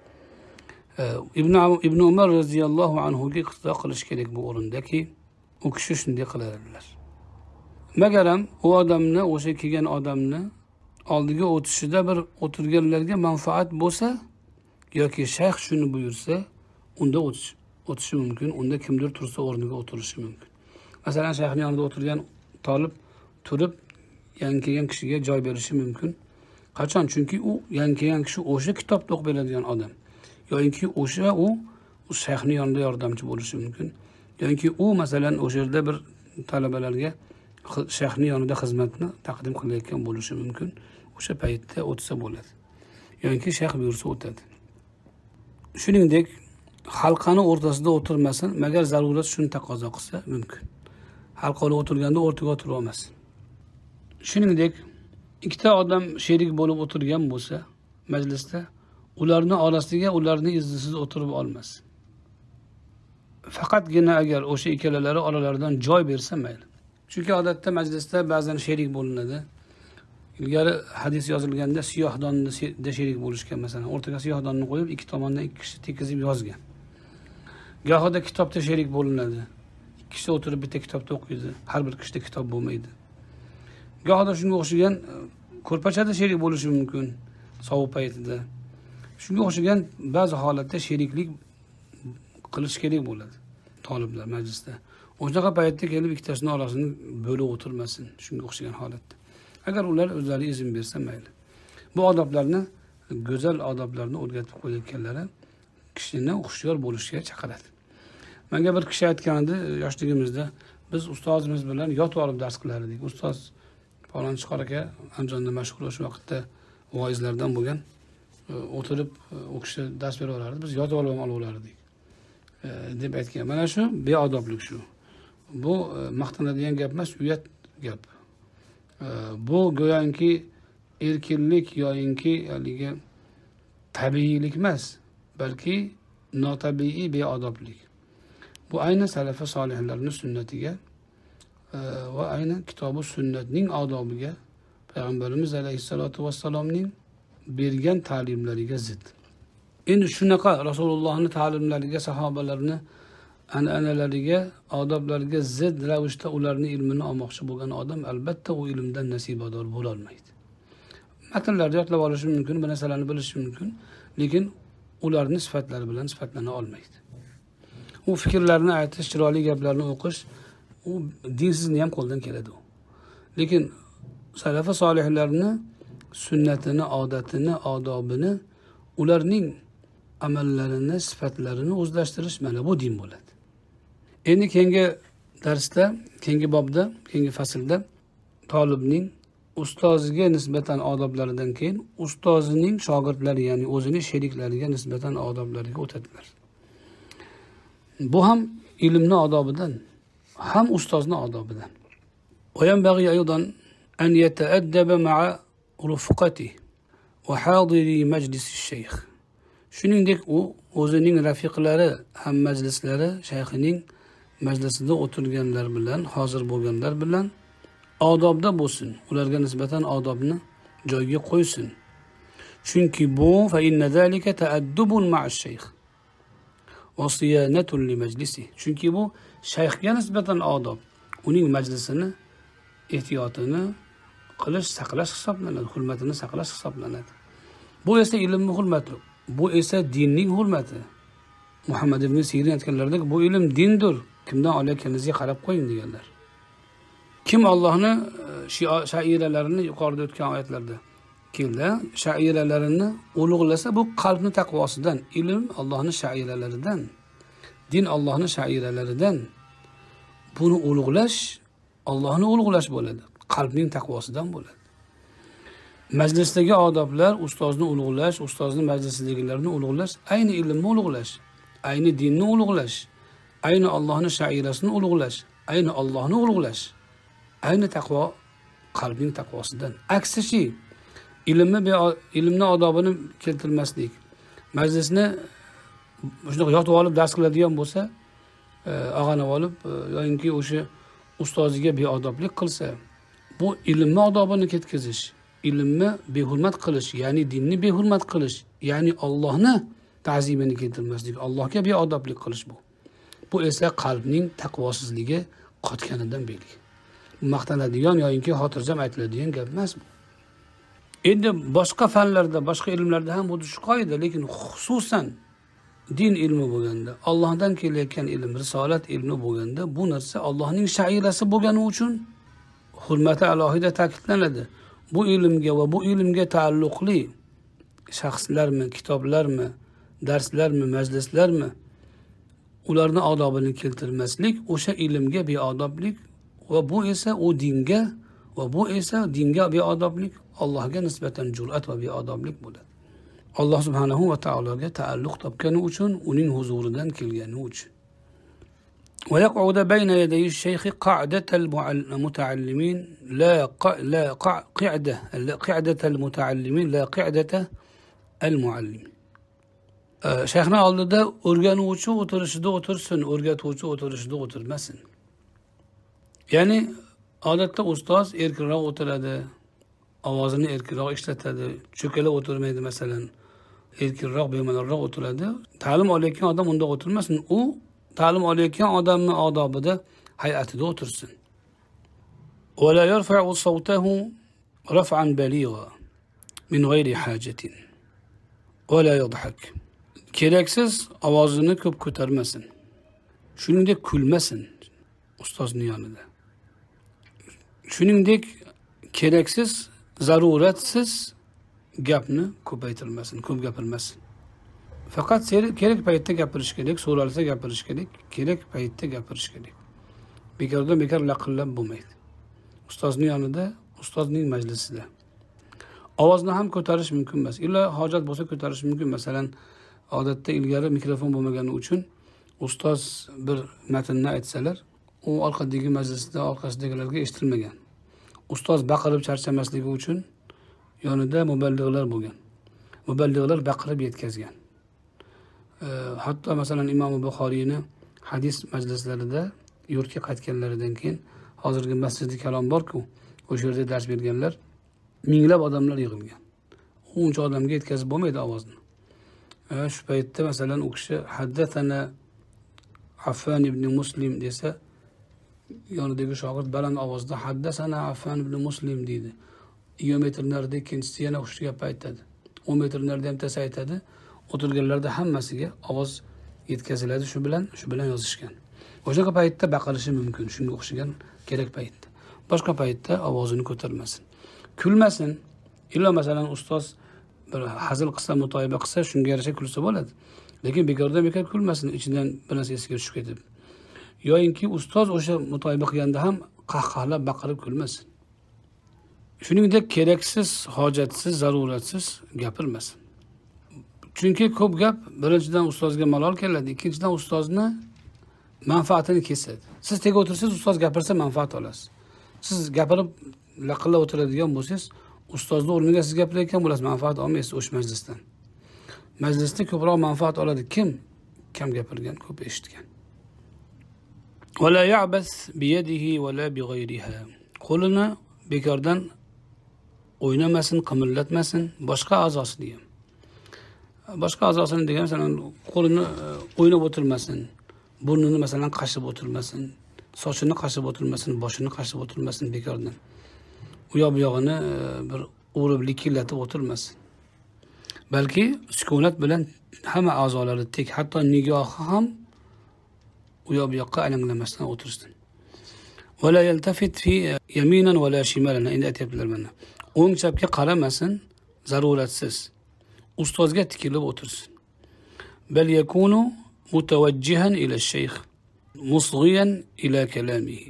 Ibn Umar roziyallohu anhu ga iqtido qilish kerak bu o'rindaki, u kishi shunday qiladilar. Magaram u odamni, o'sha kelgan odamni oldiga o'tishida bir o'tirganlarga manfaat bo'lsa yoki shayx shuni buyursa, unda o'tishi mumkin, unda kimdir tursa o'rniga o'tirishi mumkin. Masalan, shayxning yonida o'tirgan talib turib, yangi kelgan kishiga joy berishi mumkin. Qachon? Chunki u yangi kelgan kishi o'sha kitobni o'qib beradigan odam. Yoki o'sha u shayxning yonida yordamchi bo'lishi mumkin. Yoki u masalan o'sha yerda bir talabalarga shayxning yonida xizmatni taqdim qilayotgan bo'lishi mumkin. O'sha paytda o'tsa bo'ladi. Yoki shayx buyursa o'tadi. Shuningdek, halqani o'rtasida o'tirmasin, magar zarurat shuni taqozo qilsa mumkin. Halqada o'tirganda o'rtaga o'tirib olmasin. Shuningdek, ikkita odam sherik bo'lib o'tirgan bo'lsa, majlisda ularning orasiga ularning iznisiz o'tirib olmasin. Faqatgina agar o'sha ikkalalari oralaridan joy bersa mayli. Chunki odatda majlisda ba'zan sherik bo'linadi. Ilgari hadis yozilganda siyohdonda sherik bo'lishgan, masalan, o'rtaga siyohdonni qo'yib, ikki tomondan ikki kishi tekizib yozgan. Gohida kitobda sherik bo'linadi. Ikki kishi o'tirib bitta kitobda o'qiydi. Har bir kishida kitob bo'lmaydi. Gohida shunga o'xshagan ko'rpachada sherik bo'lishi mumkin, sovuq paytida. Shunga o'xshagan ba'zi holatda sheriklik qilish kerak bo'ladi talablar majlisda. O'shaqa paytda kelib ikkitasining orasini bo'lib o'tirmasin, shunga o'xshagan holatda. Agar ular o'zlari izn bersa mayli. Bu odoblarni, go'zal odoblarni o'rgatib qo'yayotganlari kishini hushyor bo'lishga chaqiradi. Menga bir kishi aytgan edi, yoshligimizda biz ustozimiz bilan yotib olib dars qilardik. Ustoz falon chiqar aka Andijonda mashhur o'sha vaqtda voizlardan bo'lgan, o'tirib u kishi dars beraverardi, biz yotib olib olaverardik deb aytgan. Mana shu beodoblik shu. Bu maqtanadigan gap emas, uyat gap. Bu go'yoki erkinlik yoyinki haligi tabiiylik emas, balki notabiiy beodoblik. Bu ayni salafa solihlarning sunnatiga va ayni kitobi sunnatning odobiga, payg'ambarimiz alayhisolatu vassalomning bergan ta'limlariga zid. Endi shunaqa Rasulullohning ta'limlariga, sahobalarning an'analariga, odoblariga zid ravishda ularning ilmini olmoqchi bo'lgan odam albatta u ilmdan nasibador bo'la olmaydi. Matnlarni yodlab olishi mumkin, bu narsalarni bilishi mumkin, lekin ularning sifatlari bilan sifatlana olmaydi. U fikrlarni aytish, chiroyli gaplarni o'qish, u dinsizni ham qo'ldan keladi u. Lekin salafa solihlarning sunnatini, odatini, odobini, ularning amallarini, sifatlarini o'zlashtirish mana bu din bo'ladi. Endi keyingi darsda, keyingi bobda, keyingi faslda talibning ustoziga nisbatan odoblaridan keyin ustozining shogirdlari, ya'ni o'zining sheriklariga nisbatan odoblariga o'tadilar. Bu ham ilmning odobidan, ham ustozning odobidan. وينبغي أيضا أن يتأدب مع رفقته وحاضر مجلس الشيخ. Shuningdek u o'zining rafiqlari ham majlislari, shayxining majlisida o'tirganlar bilan, hozir bo'lganlar bilan odobda bo'lsin. Ularga nisbatan odobni joyiga qo'ysin. Chunki bu fa inna zalika ta'addubun ma'ash shayx va siyanatun li majlisi. Chunki bu shayxga nisbatan odob, uning majlisini ehtiyotini qilish, saqlash hisoblanadi, hurmatini saqlash hisoblanadi. Bu esa ilmning hurmati. Bu esa dinning hurmati. Muhammad ibn Sirin aytganlaridek, bu ilm dindir. Kimdan olayotganingizga qarab qo'ying deganlar. Kim Allohning shairalarini yuqorida o'tgan oyatlarda keldi, shairalarini ulug'lasa, bu qalbning taqvosidan, ilm Allohning shairalaridan, din Allohning shairalaridan. Buni ulug'lash Allohni ulug'lash bo'ladi, qalbning taqvosidan bo'ladi. Majlisdagi odoblar, ustozni ulug'lash, ustozning majlisdagilarni ulug'lash, ayni ilmni ulug'lash, ayni dinni ulug'lash, ayni Allohning shairasini ulug'lash, ayni Allohni ulug'lash, ayni taqvo qalbning taqvosidan. Aksichi ilmni odobini keltirmaslik, majlisni shunday yotib olib dars qiladigan bo'lsa, ag'anab olib yoki o'sha ustoziga beodoblik qilsa, bu ilmni odobini ketkazish, ilmni behurmat qilish, ya'ni dinni behurmat qilish, ya'ni Allohni ta'zimini keltirmaslik, Allohga beodoblik qilish bu. Bu esa qalbning taqvosizligi qotganidan belgi. Maqtanadigan yoki xotirjam aytiladigan gap emas bu. Endi boshqa fanlarda, boshqa ilmlarda ham bu shu qoida, lekin xususan din ilmi bo'lganda, Allohdan kelayotgan ilm, risolat ilmi bo'lganda, bu narsa Allohning shairasi bo'lgani uchun hurmati alohida ta'kidlanadi. bu ilmga va bu ilmga taalluqli shaxslarmi, kitoblarmi, darslarmi, majlislarmi, ularni odobini keltirmaslik o'sha ilmga beodoblik va bu esa dinga beodoblik, Allohga nisbatan jur'at va beodoblik bo'ladi. Alloh subhanahu va taologa taalluq topgani uchun, uning huzuridan kelgani uchun. ويقعد بين يدي الشيخ قعدة المتعلمين قعدة المتعلمين لا قعدة المعلمين. Shayxning oldida o'rganuvchi o'tirishida o'tirsin, o'rgatuvchi o'tirishida o'tirmasin. Ya'ni odatda ustoz erkinroq o'tiradi, ovozini erkinroq ishlatadi, cho'kala o'tirmaydi masalan, erkinroq, bemalolroq o'tiradi. Ta'lim olayotgan odam unda o'tirmasin, u ta'lim olayotgan odamning odobida, hay'atida o'tirsin. ولا يرفع صوته رفعا بليغا من غير حاجة ولا يضحك. Keraksiz ovozini ko'p ko'tarmasin. Shuningdek kulmasin ustozning yonida. Shuningdek keraksiz, zaruratsiz gapni ko'paytirmasin, ko'p gapirmasin. Faqat kerak paytda gapirish kerak, so'ralsa gapirish kerak, kerak paytda gapirish kerak. Bekordan bekor laqillab bo'lmaydi. Ustozning yonida, ustozning majlisida. Ovozni ham ko'tarish mumkin emas. Illa hojat bo'lsa ko'tarish mumkin. Masalan, odatda ilgari mikrofon bo'lmagani uchun ustoz bir matnni aytsalar, u orqadagi majlisda orqasidagilarga eshitilmagan. Ustoz baqirib charchamasligi uchun yonida muballig'lar bo'lgan. Muballig'lar baqirib yetkazgan. Hatto masalan Imom Buxoriyning hadis majlislarida yurtga qaytganlaridan keyin hozirgi masjidi kalom bor-ku, o'sha yerda dars berganlar, minglab odamlar yig'ilgan. Uncha odamga yetkazib bo'lmaydi ovozni. Shu paytda masalan u kishi haddathana Affan ibn Muslim desa, yonidagi shogird baland ovozda haddasana Affan ibn Muslim deydi. 2 metr narida ikkinchisi yana o'sha gap aytadi. 10 metr narida ham tasa aytadi. O'tirganlarda hammasiga ovoz yetkaziladi, shu bilan yozishgan. O'sha paytda baqirishi mumkin, shunga o'xshagan kerak paytda. Boshqa paytda ovozini ko'tarmasin. Kulmasin. Illa masalan ustoz bir hazil qilsa, mutoyiba qilsa, shunga yarasha kulsa bo'ladi. Lekin bekordan bekor kulmasin, ichidan bir narsa esiga tushib ketib. Yo'inki ustoz o'sha mutoyiba qilganda ham qahqahlab baqirib kulmasin. Shuningdek keraksiz, hojatsiz, zaruratsiz gapirmasin. Chunki ko'p gap birinchidan ustozga malol keladi, ikkinchidan ustozni manfaatini kesadi. Siz tega o'tirsangiz, ustoz gapirsa manfaat olasiz. Siz gapirib laqillab o'tiradigan bo'lsangiz, ustozni o'rniga siz gapirayotgan bo'lasiz, manfaat olmaysiz o'sha majlisdan. Majlisda ko'proq manfaat oladi kim? Kam gapirgan, ko'p eshitgan. ولا يعبث بيده ولا بغيرها. Qo'lini bekordan o'ynamasin, qimillatmasin, boshqa a'zosini ham. Boshqa a'zosini degan masalan qo'lini o'ynab o'tirmasin, burnini masalan qashib o'tirmasin, sochini qashib o'tirmasin, boshini qashib o'tirmasin bekordan. U yoq bu yog'ini bir urib likillatib o'tirmasin. Balki sukunat bilan hamma a'zolari tek, hatto nigohi ham u yoq bu yoqqa alanglamasdan o'tirsin. Wala yaltafit fi yaminan wala shimalan. Endi aytibdilar mana. O'ng chapga qaramasin, zaruratsiz. Ustozga tikilib o'tirsin. Bal yakunu mutawajjihan ila ash-shaykh musghiyan ila kalamihi.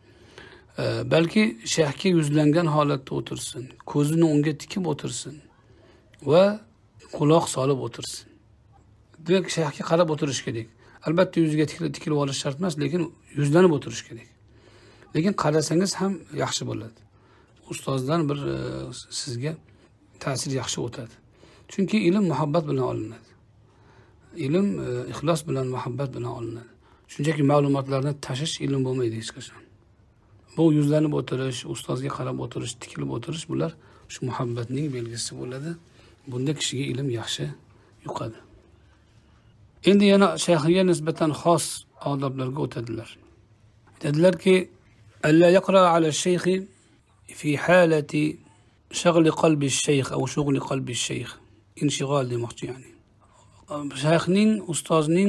Balki shayxga yuzlangan holatda o'tirsin, ko'zini unga tikib o'tirsin va quloq solib o'tirsin. Demak, shayxga qarab o'tirish kerak. Albatta yuziga tikilib olish shart emas, lekin yuzlanib o'tirish kerak. Lekin qarasangiz ham yaxshi bo'ladi. Ustozdan bir sizga ta'sir yaxshi o'tadi. Chunki ilm muhabbat bilan olinadi. Ilm ixlos bilan, muhabbat bilan olinadi. Shunchaki ma'lumotlarni tashish ilm bo'lmaydi hech qachon. Bu yuzlanib o'tirish, ustozga qarab o'tirish, tikilib o'tirish, bular shu muhabbatning belgisi bo'ladi. Bunda kishiga ilm yaxshi yuqadi. Endi yana shayxga nisbatan xos odoblarga o'tadilar. Dedilarki, alla yaqra ala ash-shaykh fi halati shag'li qalbi ash-shaykh aw shughli qalbi ash-shaykh. Inshig'ol demoqchi ya'ni. Shayxning, ustozning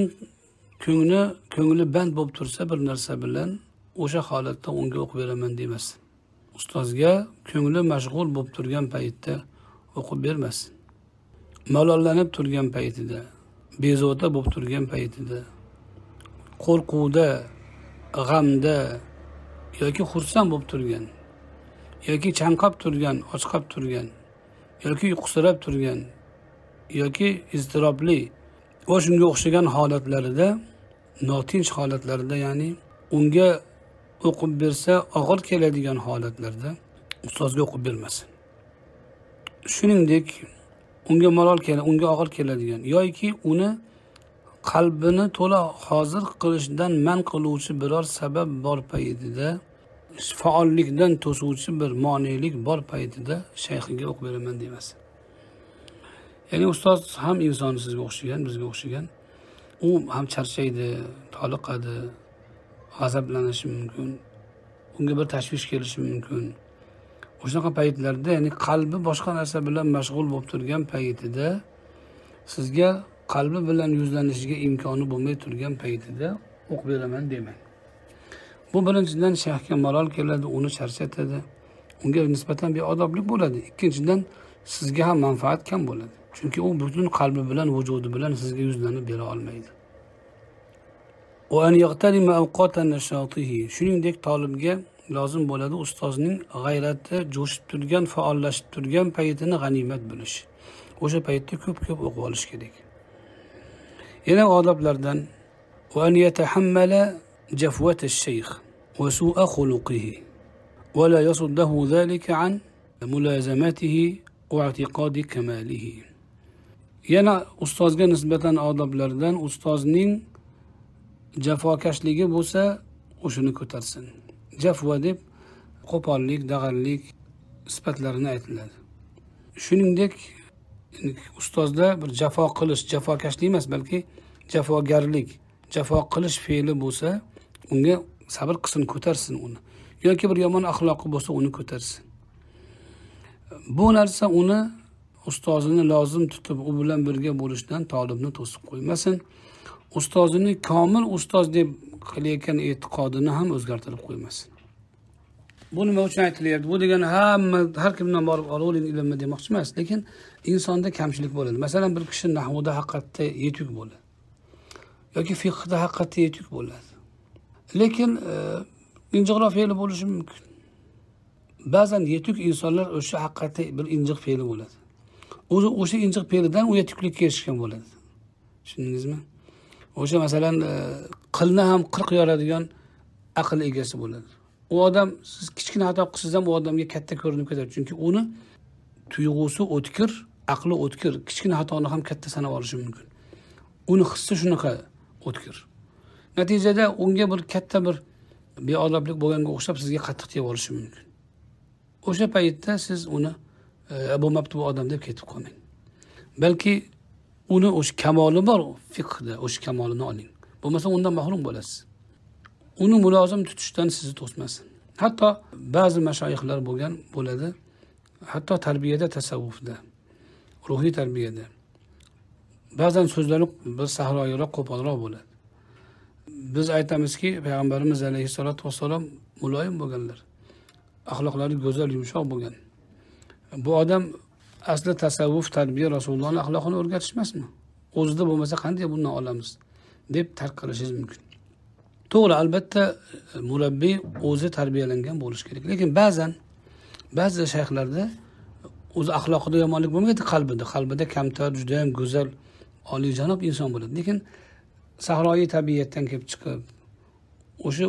ko'ngli band bo'lib tursa bir narsa bilan, o'sha holatda unga o'qib beraman demas. ustozga ko'ngli mashg'ul bo'lib turgan paytda o'qib bermasin. Malollanib turgan paytida, bezovta bo'lib turgan paytida, qo'rquvda, g'amda yoki xursand bo'lib turgan, yoki chanqab turgan, ochqab turgan, yoki uyqusirab turgan, yoki iztirobli va shunga o'xshagan holatlarida, notinch holatlarida, ya'ni unga o'qib bersa og'ir keladigan holatlarda ustozga o'qib bermasin. Shuningdek, unga malol unga og'ir keladigan yoki uni qalbini to'la hozir qilishdan man qiluvchi biror sabab bor paytida, faollikdan to'suvchi bir monelik bor paytida shayxiga o'qib beraman demasin. Ya'ni ustoz ham inson sizga o'xshagan, bizga o'xshagan. U ham charchaydi, toliqadi, g'azablanishi mumkin. Unga bir tashvish kelishi mumkin. O'shaqa paytlarda, ya'ni qalbi boshqa narsa bilan mashg'ul bo'lib turgan paytida, sizga qalbi bilan yuzlanishiga imkoni bo'lmay turgan paytida o'qib beraman demang. Bu birinchidan shayxga malol keladi, uni charchatadi, unga nisbatan beodoblik bo'ladi. Ikkinchidan sizga ham manfaat kam bo'ladi. Chunki u butun qalbi bilan, vujudi bilan sizga yuzlanib bera olmaydi. Shuningdek, talibga lozim bo'ladi ustozning g'ayrati jo'shib turgan, faollashib turgan paytini g'animat bilish. O'sha paytda ko'p-ko'p o'qib olish kerak. Yana odoblardan وأن يتحمل جفوة الشيخ وسوء خلقه ولا يصده ذلك عن ملازمته واعتقاد كماله. Yana ustozga nisbatan odoblardan ustozning jafokashligi bo'lsa, o'shini ko'tarsin. Jafva deb qo'pollik, dag'allik sifatlarini aytiladi. Shuningdek, ustozda bir jafo qilish, jafokashlik emas, balki jafogarlik, jafo qilish fe'li bo'lsa, unga sabr qilsin, ko'tarsin uni. Yoki bir yomon axloqi bo'lsa, uni ko'tarsin. Bu narsa uni ustozini lozim tutib, u bilan birga bo'lishdan talibni to'sib qo'ymasin. Ustozini komil ustoz deb qilayotgan e'tiqodini ham o'zgartirib qo'ymasin. Bu nima uchun aytilyapti? Bu degani har kimdan borib olavering ilmni demoqchi emas, lekin insonda kamchilik bo'ladi. Masalan, bir kishi nahvda haqiqatda yetuk bo'ladi yoki fiqhda haqiqatda yetuk bo'ladi. Lekin injiqroq fe'li bo'lishi mumkin. Ba'zan yetuk insonlar o'sha haqiqatda bir injiq fe'li bo'ladi. O'sha injiq fe'lidan u yetuklikka erishgan bo'ladi. Tushundingizmi? O'sha masalan qilni ham 40 yoradigan aql egasi bo'ladi. U odam siz kichkina xato qilsangiz ham u odamga katta ko'rinib ketadi. Chunki uni tuyg'usi o'tkir, aqli o'tkir, kichkina xatoni ham katta sanab olishi mumkin. Uni hissi shunaqa o'tkir. Natijada unga bir katta bir beodoblik bo'lganga o'xshab sizga qattiq tegib olishi mumkin. O'sha paytda siz uni bo'lmabdi bu odam deb ketib qolmang. Balki uni o'sha kamoli bor fiqhda, o'sha kamolini oling. Bo'lmasa undan mahrum bo'lasiz. Uni mulozim tutishdan sizni to'smasin. Hatto ba'zi mashoyixlar bo'ladi. Hatto tarbiyada, tasavvufda, ruhiy tarbiyada ba'zan so'zlari bir sahroyiroq, qo'polroq bo'ladi. Biz aytamizki, payg'ambarimiz alayhisolatu vassalom muloyim bo'lganlar. Axloqlari go'zal, yumshoq bo'lgan. Bu odam asli tasavvuf, tarbiya Rasulullohning axloqini o'rgatish emasmi? O'zida bo'lmasa qanday bundan olamiz deb tark qilishingiz mumkin. To'g'ri, albatta murabbiy o'zi tarbiyalangan bo'lishi kerak. Lekin ba'zi shayxlarda o'zi axloqida yomonlik bo'lmaydi, qalbida kamtar, juda ham go'zal, oliyjanob inson bo'ladi. Lekin sahroyi tabiatdan kelib chiqib, o'sha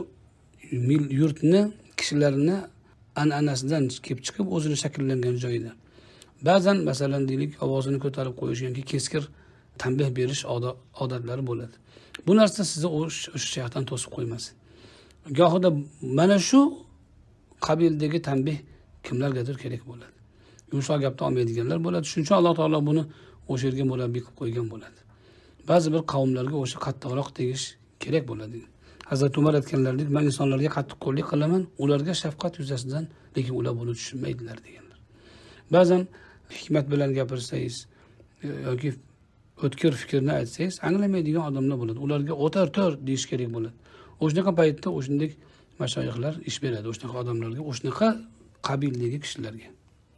yurtni, kishilarni an'anasidan kelib chiqib, o'zini shakllangan joyida ba'zan masalan deylik ovozini ko'tarib qo'yish yoki keskir tanbeh berish odatlari bo'ladi. Bu narsa sizni o'sha shayxdan to'sib qo'ymasin. Gohida mana shu qabildagi tanbeh kimlargadir kerak bo'ladi. Yumshoq gapni olmaydiganlar bo'ladi. Shuning uchun Alloh taolo buni o'sha yerga murabbiy qilib qo'ygan bo'ladi. Ba'zi bir qavmlarga o'sha qattiqroq tegish kerak bo'ladi. Hazrat Umar aytganlaridek, men insonlarga qattiqqo'llik qilaman, ularga shafqat yuzasidan, lekin ular buni tushunmaydilar deganlar. Ba'zan hikmat bilan gapirsangiz yoki o'tkir fikrni aytsangiz, anglamaydigan odamlar bo'ladi. Ularga o'tar deyish kerak bo'ladi. O'shanaqa paytda o'shunday mashoyixlar ish beradi. O'shanaqa odamlarga o'shanaqa qabildagi kishilarga.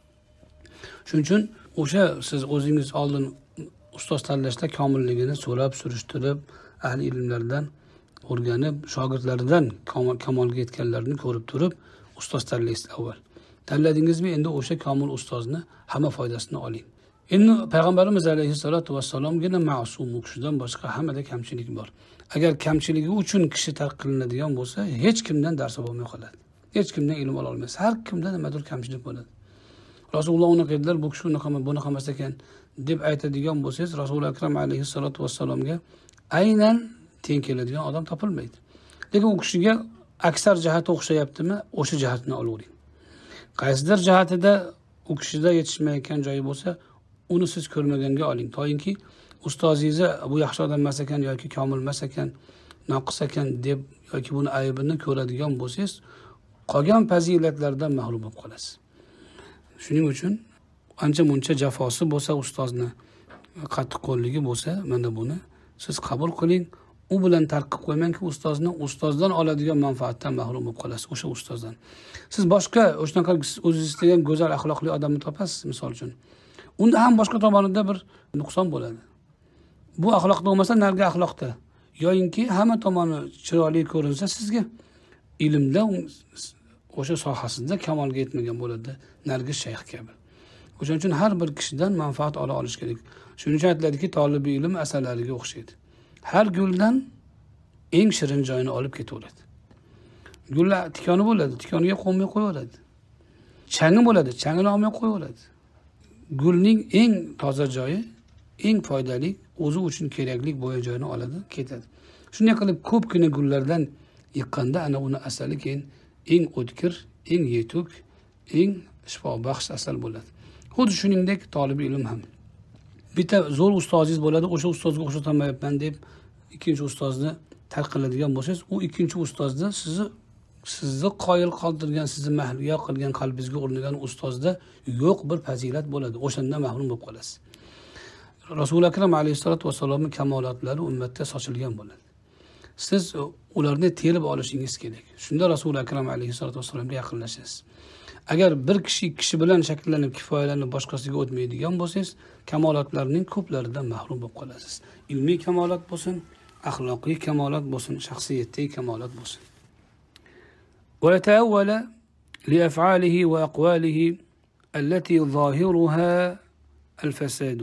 Shuning uchun o'sha siz o'zingiz oldin ustoz tanlashda komilligini so'rab, surishtirib, ahli ilmlardan o'rganib, shogirdlaridan kamolga yetganlarini ko'rib turib, ustoz tanlaysiz avval. Tanladingizmi, endi o'sha komil ustozni hamma foydasini oling. Endi payg'ambarimiz alayhissalatu vassalomgina ma'sum, u kishidan boshqa hammada kamchilik bor. Agar kamchiligi uchun kishi tark qilinadigan bo'lsa, hech kimdan darsi bo'lmay qoladi. Hech kimdan ilm ola olmaysiz. Har kimda nimadir kamchilik bo'ladi. Rasululloh uni qildilar, bu kishi bunaqa emas ekan deb aytadigan bo'lsangiz, Rasul akram alayhissalatu vassalomga aynan teng keladigan odam topilmaydi. Lekin u kishiga aksar jihati o'xshayaptimi, o'sha jihatni olavering. Qaysidir jihatida u kishida yetishmayotgan joyi bo'lsa, uni siz ko'rmaganga oling. To'yinki ustozingiz bu yaxshi odam emas ekan yoki komil emas ekan, noqis ekan deb yoki buni aybini ko'radigan bo'lsangiz, qolgan fazilatlardan mahrum bo'lib qolasiz. Shuning uchun ancha muncha jafosi bo'lsa, ustozni qattiqqo'lligi bo'lsa, mana buni siz qabul qiling. U bilan tark qilib qo'ymangki, ustozdan oladigan manfaatdan mahrum bo'lib qolasiz, o'sha ustozdan. Siz boshqa o'shanaqa o'zingiz istagan go'zal axloqli odamni topasiz, misol uchun. Unda ham boshqa tomonida bir nuqson bo'ladi. Bu axloqda bo'lmasa, narigi axloqda. Yo'inki hamma tomoni chiroyli ko'rinsa, sizga ilmda o'sha sohasida kamolga yetmagan bo'ladi, narigi shayx kabi. O'shaning uchun har bir kishidan manfaat ola olish kerak. Shuning uchun aytiladiki, tolibi ilm asalariga o'xshaydi. Har guldan eng shirin joyini olib ketaveradi. Gullar tikoni bo'ladi, tikoniga qo'nmay qo'yaveradi. Changi bo'ladi, changini olmay qo'yaveradi. Gulning eng toza joyi, eng foydali, o'zi uchun kerakli bo'ya joyini oladi, ketadi. Shunday qilib ko'pgina gullardan yiqqanda ana uni asali keyin eng o'tkir, eng yetuk, eng shifobaxsh asal bo'ladi. Xuddi shuningdek tolibi ilm ham. Bitta zo'r ustozingiz bo'ladi, o'sha ustozga o'xshatolmayapman deb ikkinchi ustozni tark qiladigan bo'lsangiz, u ikkinchi ustozni sizni qoyil qoldirgan, sizni mahliyo qilgan, qalbingizga o'rnagan ustozda yo'q bir fazilat bo'ladi. O'shandan mahrum bo'lib qolasiz. Rasul akram alayhissalatu vassalomning kamolatlari ummatga sochilgan bo'ladi. Siz ularni terib olishingiz kerak. Shunda Rasul akram alayhissalatu vassalomga yaqinlashasiz. Agar bir kishi ikki kishi bilan shakllanib, kifoyalanib boshqasiga o'tmaydigan bo'lsangiz, kamolatlarning ko'plaridan mahrum bo'lib qolasiz. Ilmiy kamolat bo'lsin, axloqiy kamolat bo'lsin, shaxsiyatdagi kamolat bo'lsin. ويتأول لأفعاله وأقواله التي ظاهرها الفساد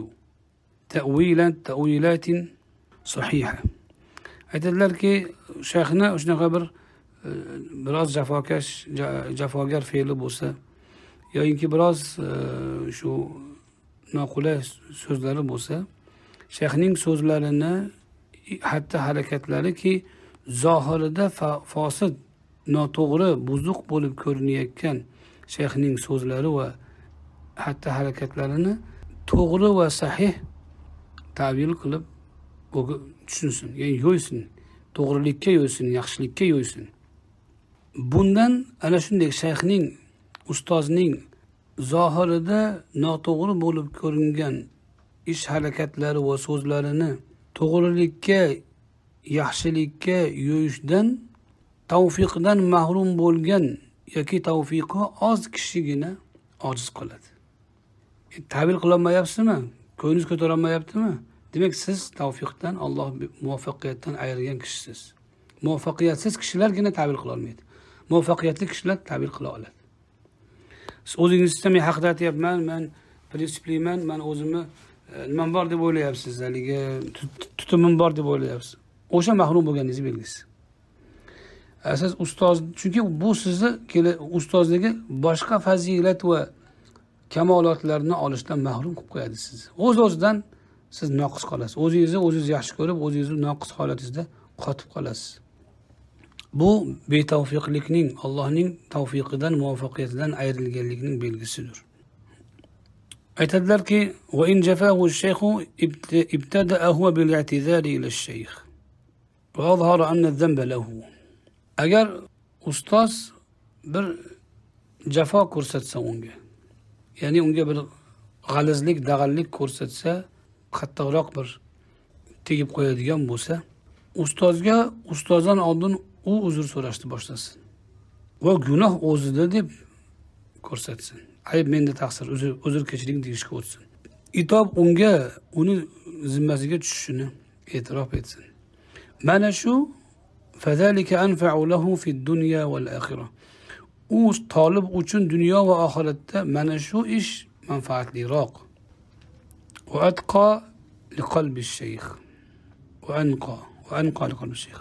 تأويلات صحيحة. aytadilar ki shayxna shunaqa biroz jafogar fe'li bo'lsa yoki biroz shu noqulay so'zlari bo'lsa, shayxning so'zlarini, hatta harakatlari ki zohirida fosid, noto'g'ri, buzuq bo'lib ko'rinayotgan shayxning so'zlari va hatta harakatlarini to'g'ri va sahih ta'bir qilib tushunsin, ya'ni yo'ysin, to'g'rilikka yo'ysin, yaxshilikka yo'ysin. Bundan ana shunday shayxning, ustozning zohirida noto'g'ri bo'lib ko'ringan ish harakatlari va so'zlarini to'g'rilikka, yaxshilikka yo'yishdan, tavfiqdan mahrum bo'lgan yoki tavfiqi oz kishigina ojiz qoladi. Ta'bir qila olmayapsizmi? Ko'nglingiz ko'tara olmayaptimi? Demak, siz tavfiqdan, Alloh muvaffaqiyatdan ayirgan kishisiz. Muvaffaqiyatsiz kishilargina ta'bir qila olmaydi. Muvaffaqiyatli kishilar ta'bir qila oladi. Siz o'zingizda men haqda aytyapman, men prinsipliman, men o'zimni nimam bor deb o'ylayapsiz, haligi tutumim bor deb o'ylayapsiz. O'sha mahrum bo'lganingiz belgisi. Siz ustoz, chunki bu sizni ustozligi boshqa fazilat va kamolatlarni olishdan mahrum qilib qo'yadi sizni. O'z-o'zidan siz noqis qolasiz. O'zingizni yaxshi ko'rib, o'zingizni noqis holatingizda qotib qolasiz. Bu betavfiqlikning, Allohning tavfiqidan, muvaffaqiyatidan ayrilganlikning belgisidir. Aytadilarki, "Va in jafahu ash-shaykhu ibtada'ahu bil-i'tizari ila ash-shaykh wa azhara anna adh-dhanba lahu." Agar ustoz bir jafo ko'rsatsa unga, ya'ni unga bir g'alizlik, dag'allik ko'rsatsa, qattiqroq bir tegib qo'yadigan bo'lsa, ustozdan oldin u uzr so'rashni boshlasin. Va gunoh o'zida deb ko'rsatsin. Ayb menda taqsir, uzr kechiring deyishga o'tsin. Itob unga uni zimmasiga tushishini e'tirof etsin. Mana shu fazalika anfa'u lahu fid dunya wal akhirah. U talib uchun dunyo va oxiratda mana shu ish manfaatliroq. Wa atqa liqalbi ash-shaykh. Wa anqa liqalbi ash-shaykh.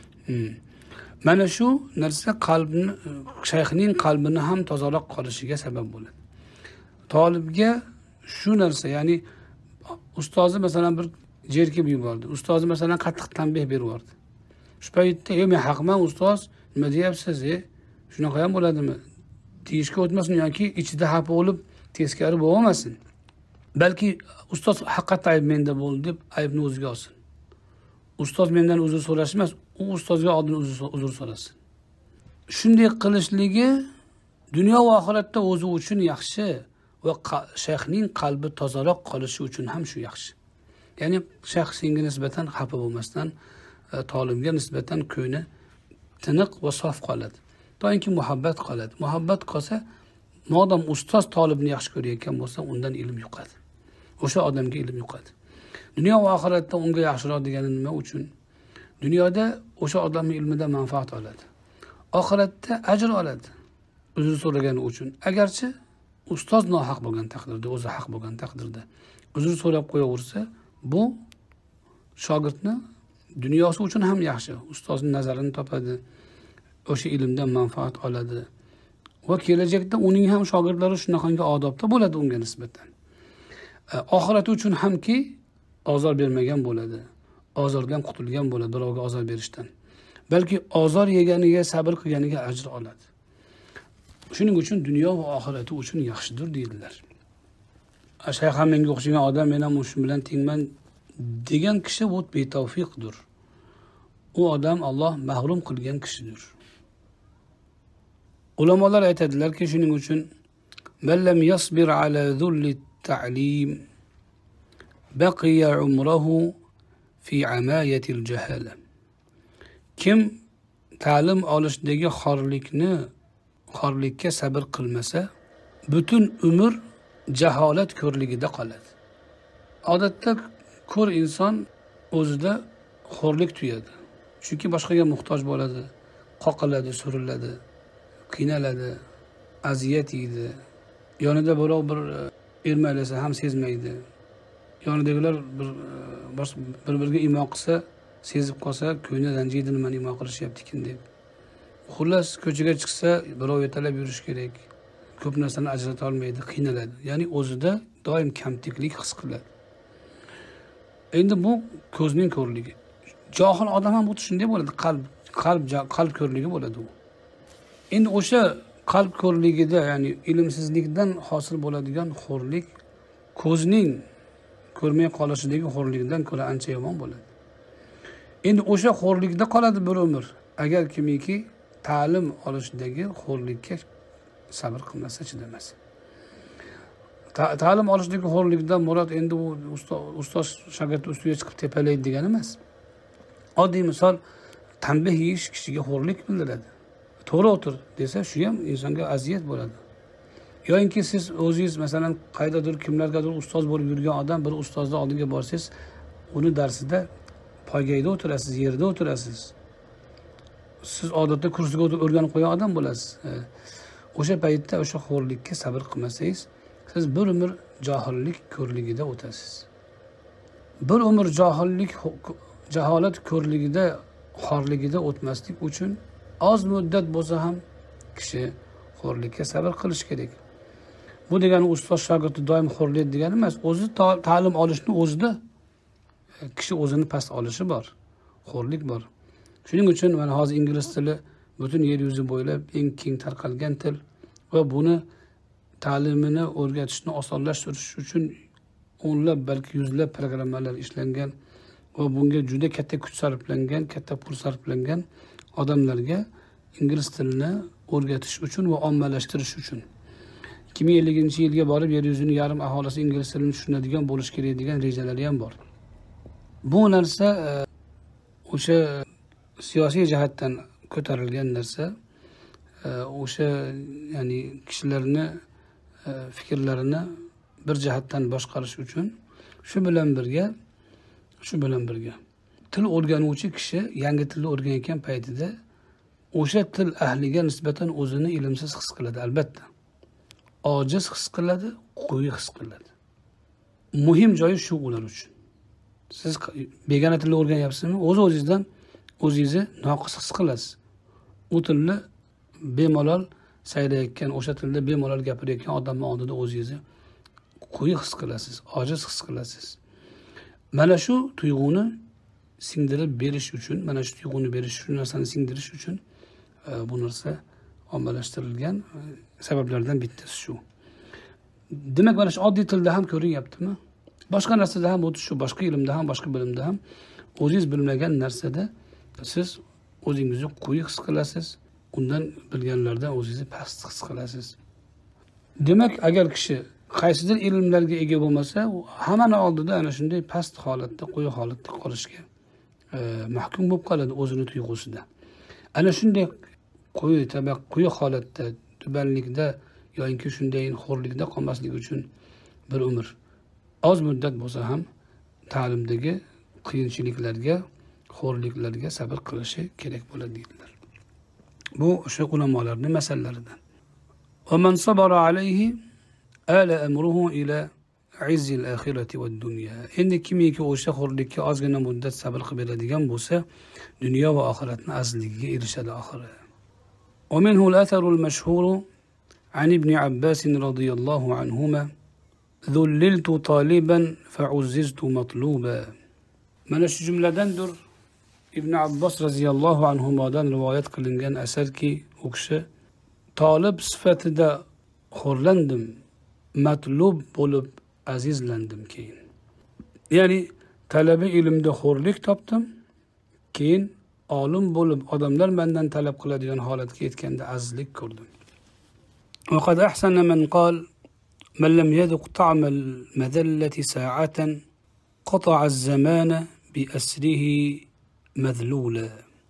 Mana shu narsa qalbni, shayxning qalbini ham tozaroq qolishiga sabab bo'ladi. Talibga shu narsa, ya'ni ustozi masalan bir jerkib yubordi. Ustozi masalan qattiq tanbeh berib yubordi. Shu paytda men haqman ustoz, nima deyapsiz? Shunaqa ham bo'ladimi? Deyishga o'tmasin yoki ichida xafa bo'lib teskari bo'lmasin. Balki ustoz haqiqatda ayb menda bo'ldi deb aybni o'ziga olsin. Ustoz mendan uzr so'rash emas, u ustozga oldin uzr so'rasin. Shunday qilishligi dunyo va oxiratda o'zi uchun yaxshi va shayxning qalbi tozaroq qolishi uchun ham shu yaxshi. Ya'ni shayx senga nisbatan xafa bo'lmasdan, talibga nisbatan ko'ngli tiniq va sof qoladi. To'yinki muhabbat qoladi. Muhabbat qolsa, modam ustoz talibni yaxshi ko'rayotgan bo'lsa, undan ilm yuqadi. O'sha odamga ilm yuqadi. Dunyo va oxiratda unga yaxshiroq degani nima uchun? Dunyoda o'sha odamning ilmidan manfaat oladi. Oxiratda ajr oladi. Uzr so'ragani uchun. Agarchi ustoz nohaq bo'lgan taqdirda, o'zi haq bo'lgan taqdirda uzr so'rab qo'yaversa, bu shogirdni dunyosi uchun ham yaxshi. Ustozning nazarini topadi. O'sha ilmdan manfaat oladi. Va kelajakda uning ham shogirdlari shunaqangi odobda bo'ladi unga nisbatan. Oxirati uchun hamki ozor bermagan bo'ladi. Ozordan qutulgan bo'ladi birovga ozor berishdan. Balki ozor yeganiga, sabr qilganiga ajr oladi. Shuning uchun dunyo va oxirati uchun yaxshidir deydilar. Shayx ham menga o'xshagan odam, men ham shu bilan tengman degan kishi bu betavfiqdir. U odam Alloh mahrum qilgan kishidir. Ulamolar aytadilarki, shuning uchun man lam yasbir ala dhulli ta'lim baqiya umruhu fi amayati al-jahala. Kim ta'lim olishdagi xorlikka sabr qilmasa, butun umr jaholat ko'rligida qoladi. Odatda ko'r inson o'zida xo'rlik tuyadi. Chunki boshqaga muhtoj bo'ladi, qoqiladi, suriladi, qiynaladi, aziyat yeydi. Yonida birov bir ermaylasa ham sezmaydi. Yonidagilar bir-biriga imo qilsa, sezib qolsa, ko'ngli ranjiydi, nimani imo qilishyapti ekan deb. Xullas, ko'chaga chiqsa, birov yetalab yurish kerak. Ko'p narsani ajrata olmaydi, qiynaladi. Ya'ni o'zida doim kamtiklik his qiladi. Endi bu ko'zning ko'rligi. Johil odam ham xuddi shunday bo'ladi, qalb ko'rligi bo'ladi u. Endi o'sha qalb ko'rligida, ya'ni ilmsizlikdan hosil bo'ladigan xo'rlik ko'zning ko'rmay qolishidagi xo'rlikdan ko'ra ancha yomon bo'ladi. Endi o'sha xo'rlikda qoladi bir umr. Agar kimiki ta'lim olishdagi xo'rlikka sabr qilmasa, chidamasa. Ta'lim olishdagi xo'rlikdan murod endi u ustoz shogird ustiga chiqib tepalaydi degani emas. Oddiy misol, tanbeh yeyish kishiga xo'rlik bildiradi. To'g'ri o'tir desa, shu ham insonga aziyat bo'ladi. Yo'inki siz o'zingiz masalan qaydadir kimlargadir ustoz bo'lib yurgan odam bir ustozni oldiga borsangiz, uni darsida poygayda o'tirasiz, yerda o'tirasiz. Siz odatda kursiga o'rganib qo'ygan odam bo'lasiz. O'sha paytda o'sha xo'rlikka sabr qilmasangiz, siz bir umr johillik ko'rligida o'tasiz. Bir umr jaholat ko'rligida, xorligida o'tmaslik uchun oz muddat bo'lsa ham kishi xo'rlikka sabr qilish kerak. Bu degani ustoz shogirdi doim xo'rlaydi degani emas. O'zi ta'lim olishni o'zida kishi o'zini past olishi bor, xo'rlik bor. Shuning uchun mana hozir ingliz tili butun yer yuzi bo'ylab eng keng tarqalgan til va buni ta'limini o'rgatishni osonlashtirish uchun o'nlab balki yuzlab programmalar ishlangan va bunga juda katta kuch sarflangan, katta pul sarflangan odamlarga ingliz tilini o'rgatish uchun va ommalashtirish uchun 2050-yilga borib yer yuzining yarim aholisi ingliz tilini tushunadigan bo'lish kerak degan rejalari ham bor. Bu narsa o'sha siyosiy jihatdan ko'tarilgan narsa, o'sha ya'ni kishilarni fikrlarini bir jihatdan boshqarish uchun shu bilan birga til o'rganuvchi kishi yangi tilni o'rganayotgan paytida o'sha til ahliga nisbatan o'zini ilmsiz his qiladi, albatta. Ojiz his qiladi, quyi his qiladi. Muhim joyi shu ular uchun. Siz begona tilni o'rganyapsizmi? O'zingizni noqis his qilasiz. U tilni bemalol sayrayotgan, o'sha tilda bemalol gapirayotgan odamning oldida o'zingizni quyi his qilasiz, ojiz his qilasiz. Mana shu tuyg'uni singdirib berish uchun, mana shu tuyg'uni berish, shu narsani singdirish uchun bu narsa ommalashtirilgan sabablardan bittasi shu. Demak, mana shu oddiy tilda ham ko'rinyaptimi? Boshqa narsada ham o'tish shu, boshqa ilmda ham, boshqa bilimda ham o'zingiz bilmagan narsada siz o'zingizni quyi his qilasiz, undan bilganlardan o'zingizni past his qilasiz. Demak, agar kishi qaysidir ilmlarga ega bo'lmasa, hammani oldida ana shunday past holatda, quyi holatda qolishga mahkum bo'lib qoladi o'zini tuyg'usida. Ana shunday quyi holatda, tubanlikda yoki shunday xo'rlikda qolmaslik uchun bir umr oz muddat bo'lsa ham ta'limdagi qiyinchiliklarga, xo'rliklarga sabr qilishi kerak bo'ladi deydilar. Bu o'sha ulamolarning masalalaridan. Va man sabara alayhi ala amruhu ila izzil axirati va dunya. Endi kimiki o'sha xo'rlikka ozgina muddat sabr qilib beradigan bo'lsa, dunyo va oxiratning azizligiga erishadi oxiri. Va minhu al-atharu al-mashhur an ibn Abbas radhiyallohu anhuma dhulliltu taliban fa'uzziztu matluba. Mana shu jumladandir Ibn Abbos radhiyallohu anhumadan rivoyat qilingan asarki, u kishi talib sifatida xo'rlandim, matlub bo'lib azizlandim keyin. Ya'ni talaba ilmda xo'rlik topdim, keyin olim bo'lib odamlar mendan talab qiladigan holatga yetganda azizlik ko'rdim. Wa qad ahsana man qal man lam yaduq ta'ma al-madallati sa'atan qata'a az-zamana bi asrihi madlula.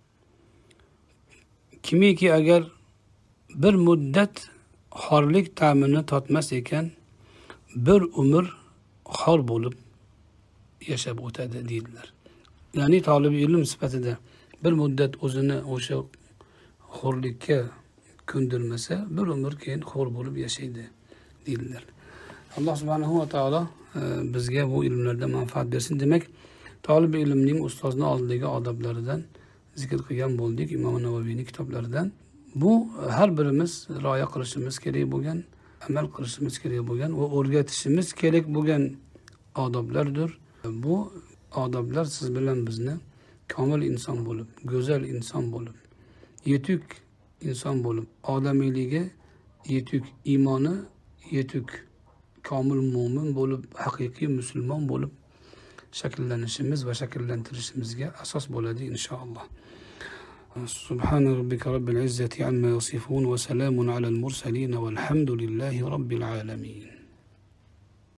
Kimiki agar bir muddat xorlik ta'mini totmas ekan, bir umr xor bo'lib yashab o'tadi deydilar. Ya'ni talib ilm sifatida bir muddat o'zini o'sha xo'rlikka ko'ndirmasa, bir umr keyin xor bo'lib yashaydi deydilar. Alloh subhanahu va taolo bizga bu ilmlardan manfaat bersin. Demak, talib ilmning ustozning oldidagi odoblaridan zikr qilgan bo'ldik, Imom Navaviyning kitoblaridan. Bu har birimiz rioya qilishimiz kerak bo'lgan, amal qilishimiz kerak bo'lgan va o'rgatishimiz kerak bo'lgan odoblardir. Bu odoblar siz bilan bizni komil inson bo'lib, go'zal inson bo'lib, yetuk inson bo'lib, odamiyligi yetuk, iymoni yetuk, komil mo'min bo'lib, haqiqiy musulmon bo'lib shakllanishimiz va shakllantirishimizga asos bo'ladi inshaalloh. سبحان ربك رب العزة عما يصفون وسلام على المرسلين والحمد لله رب العالمين.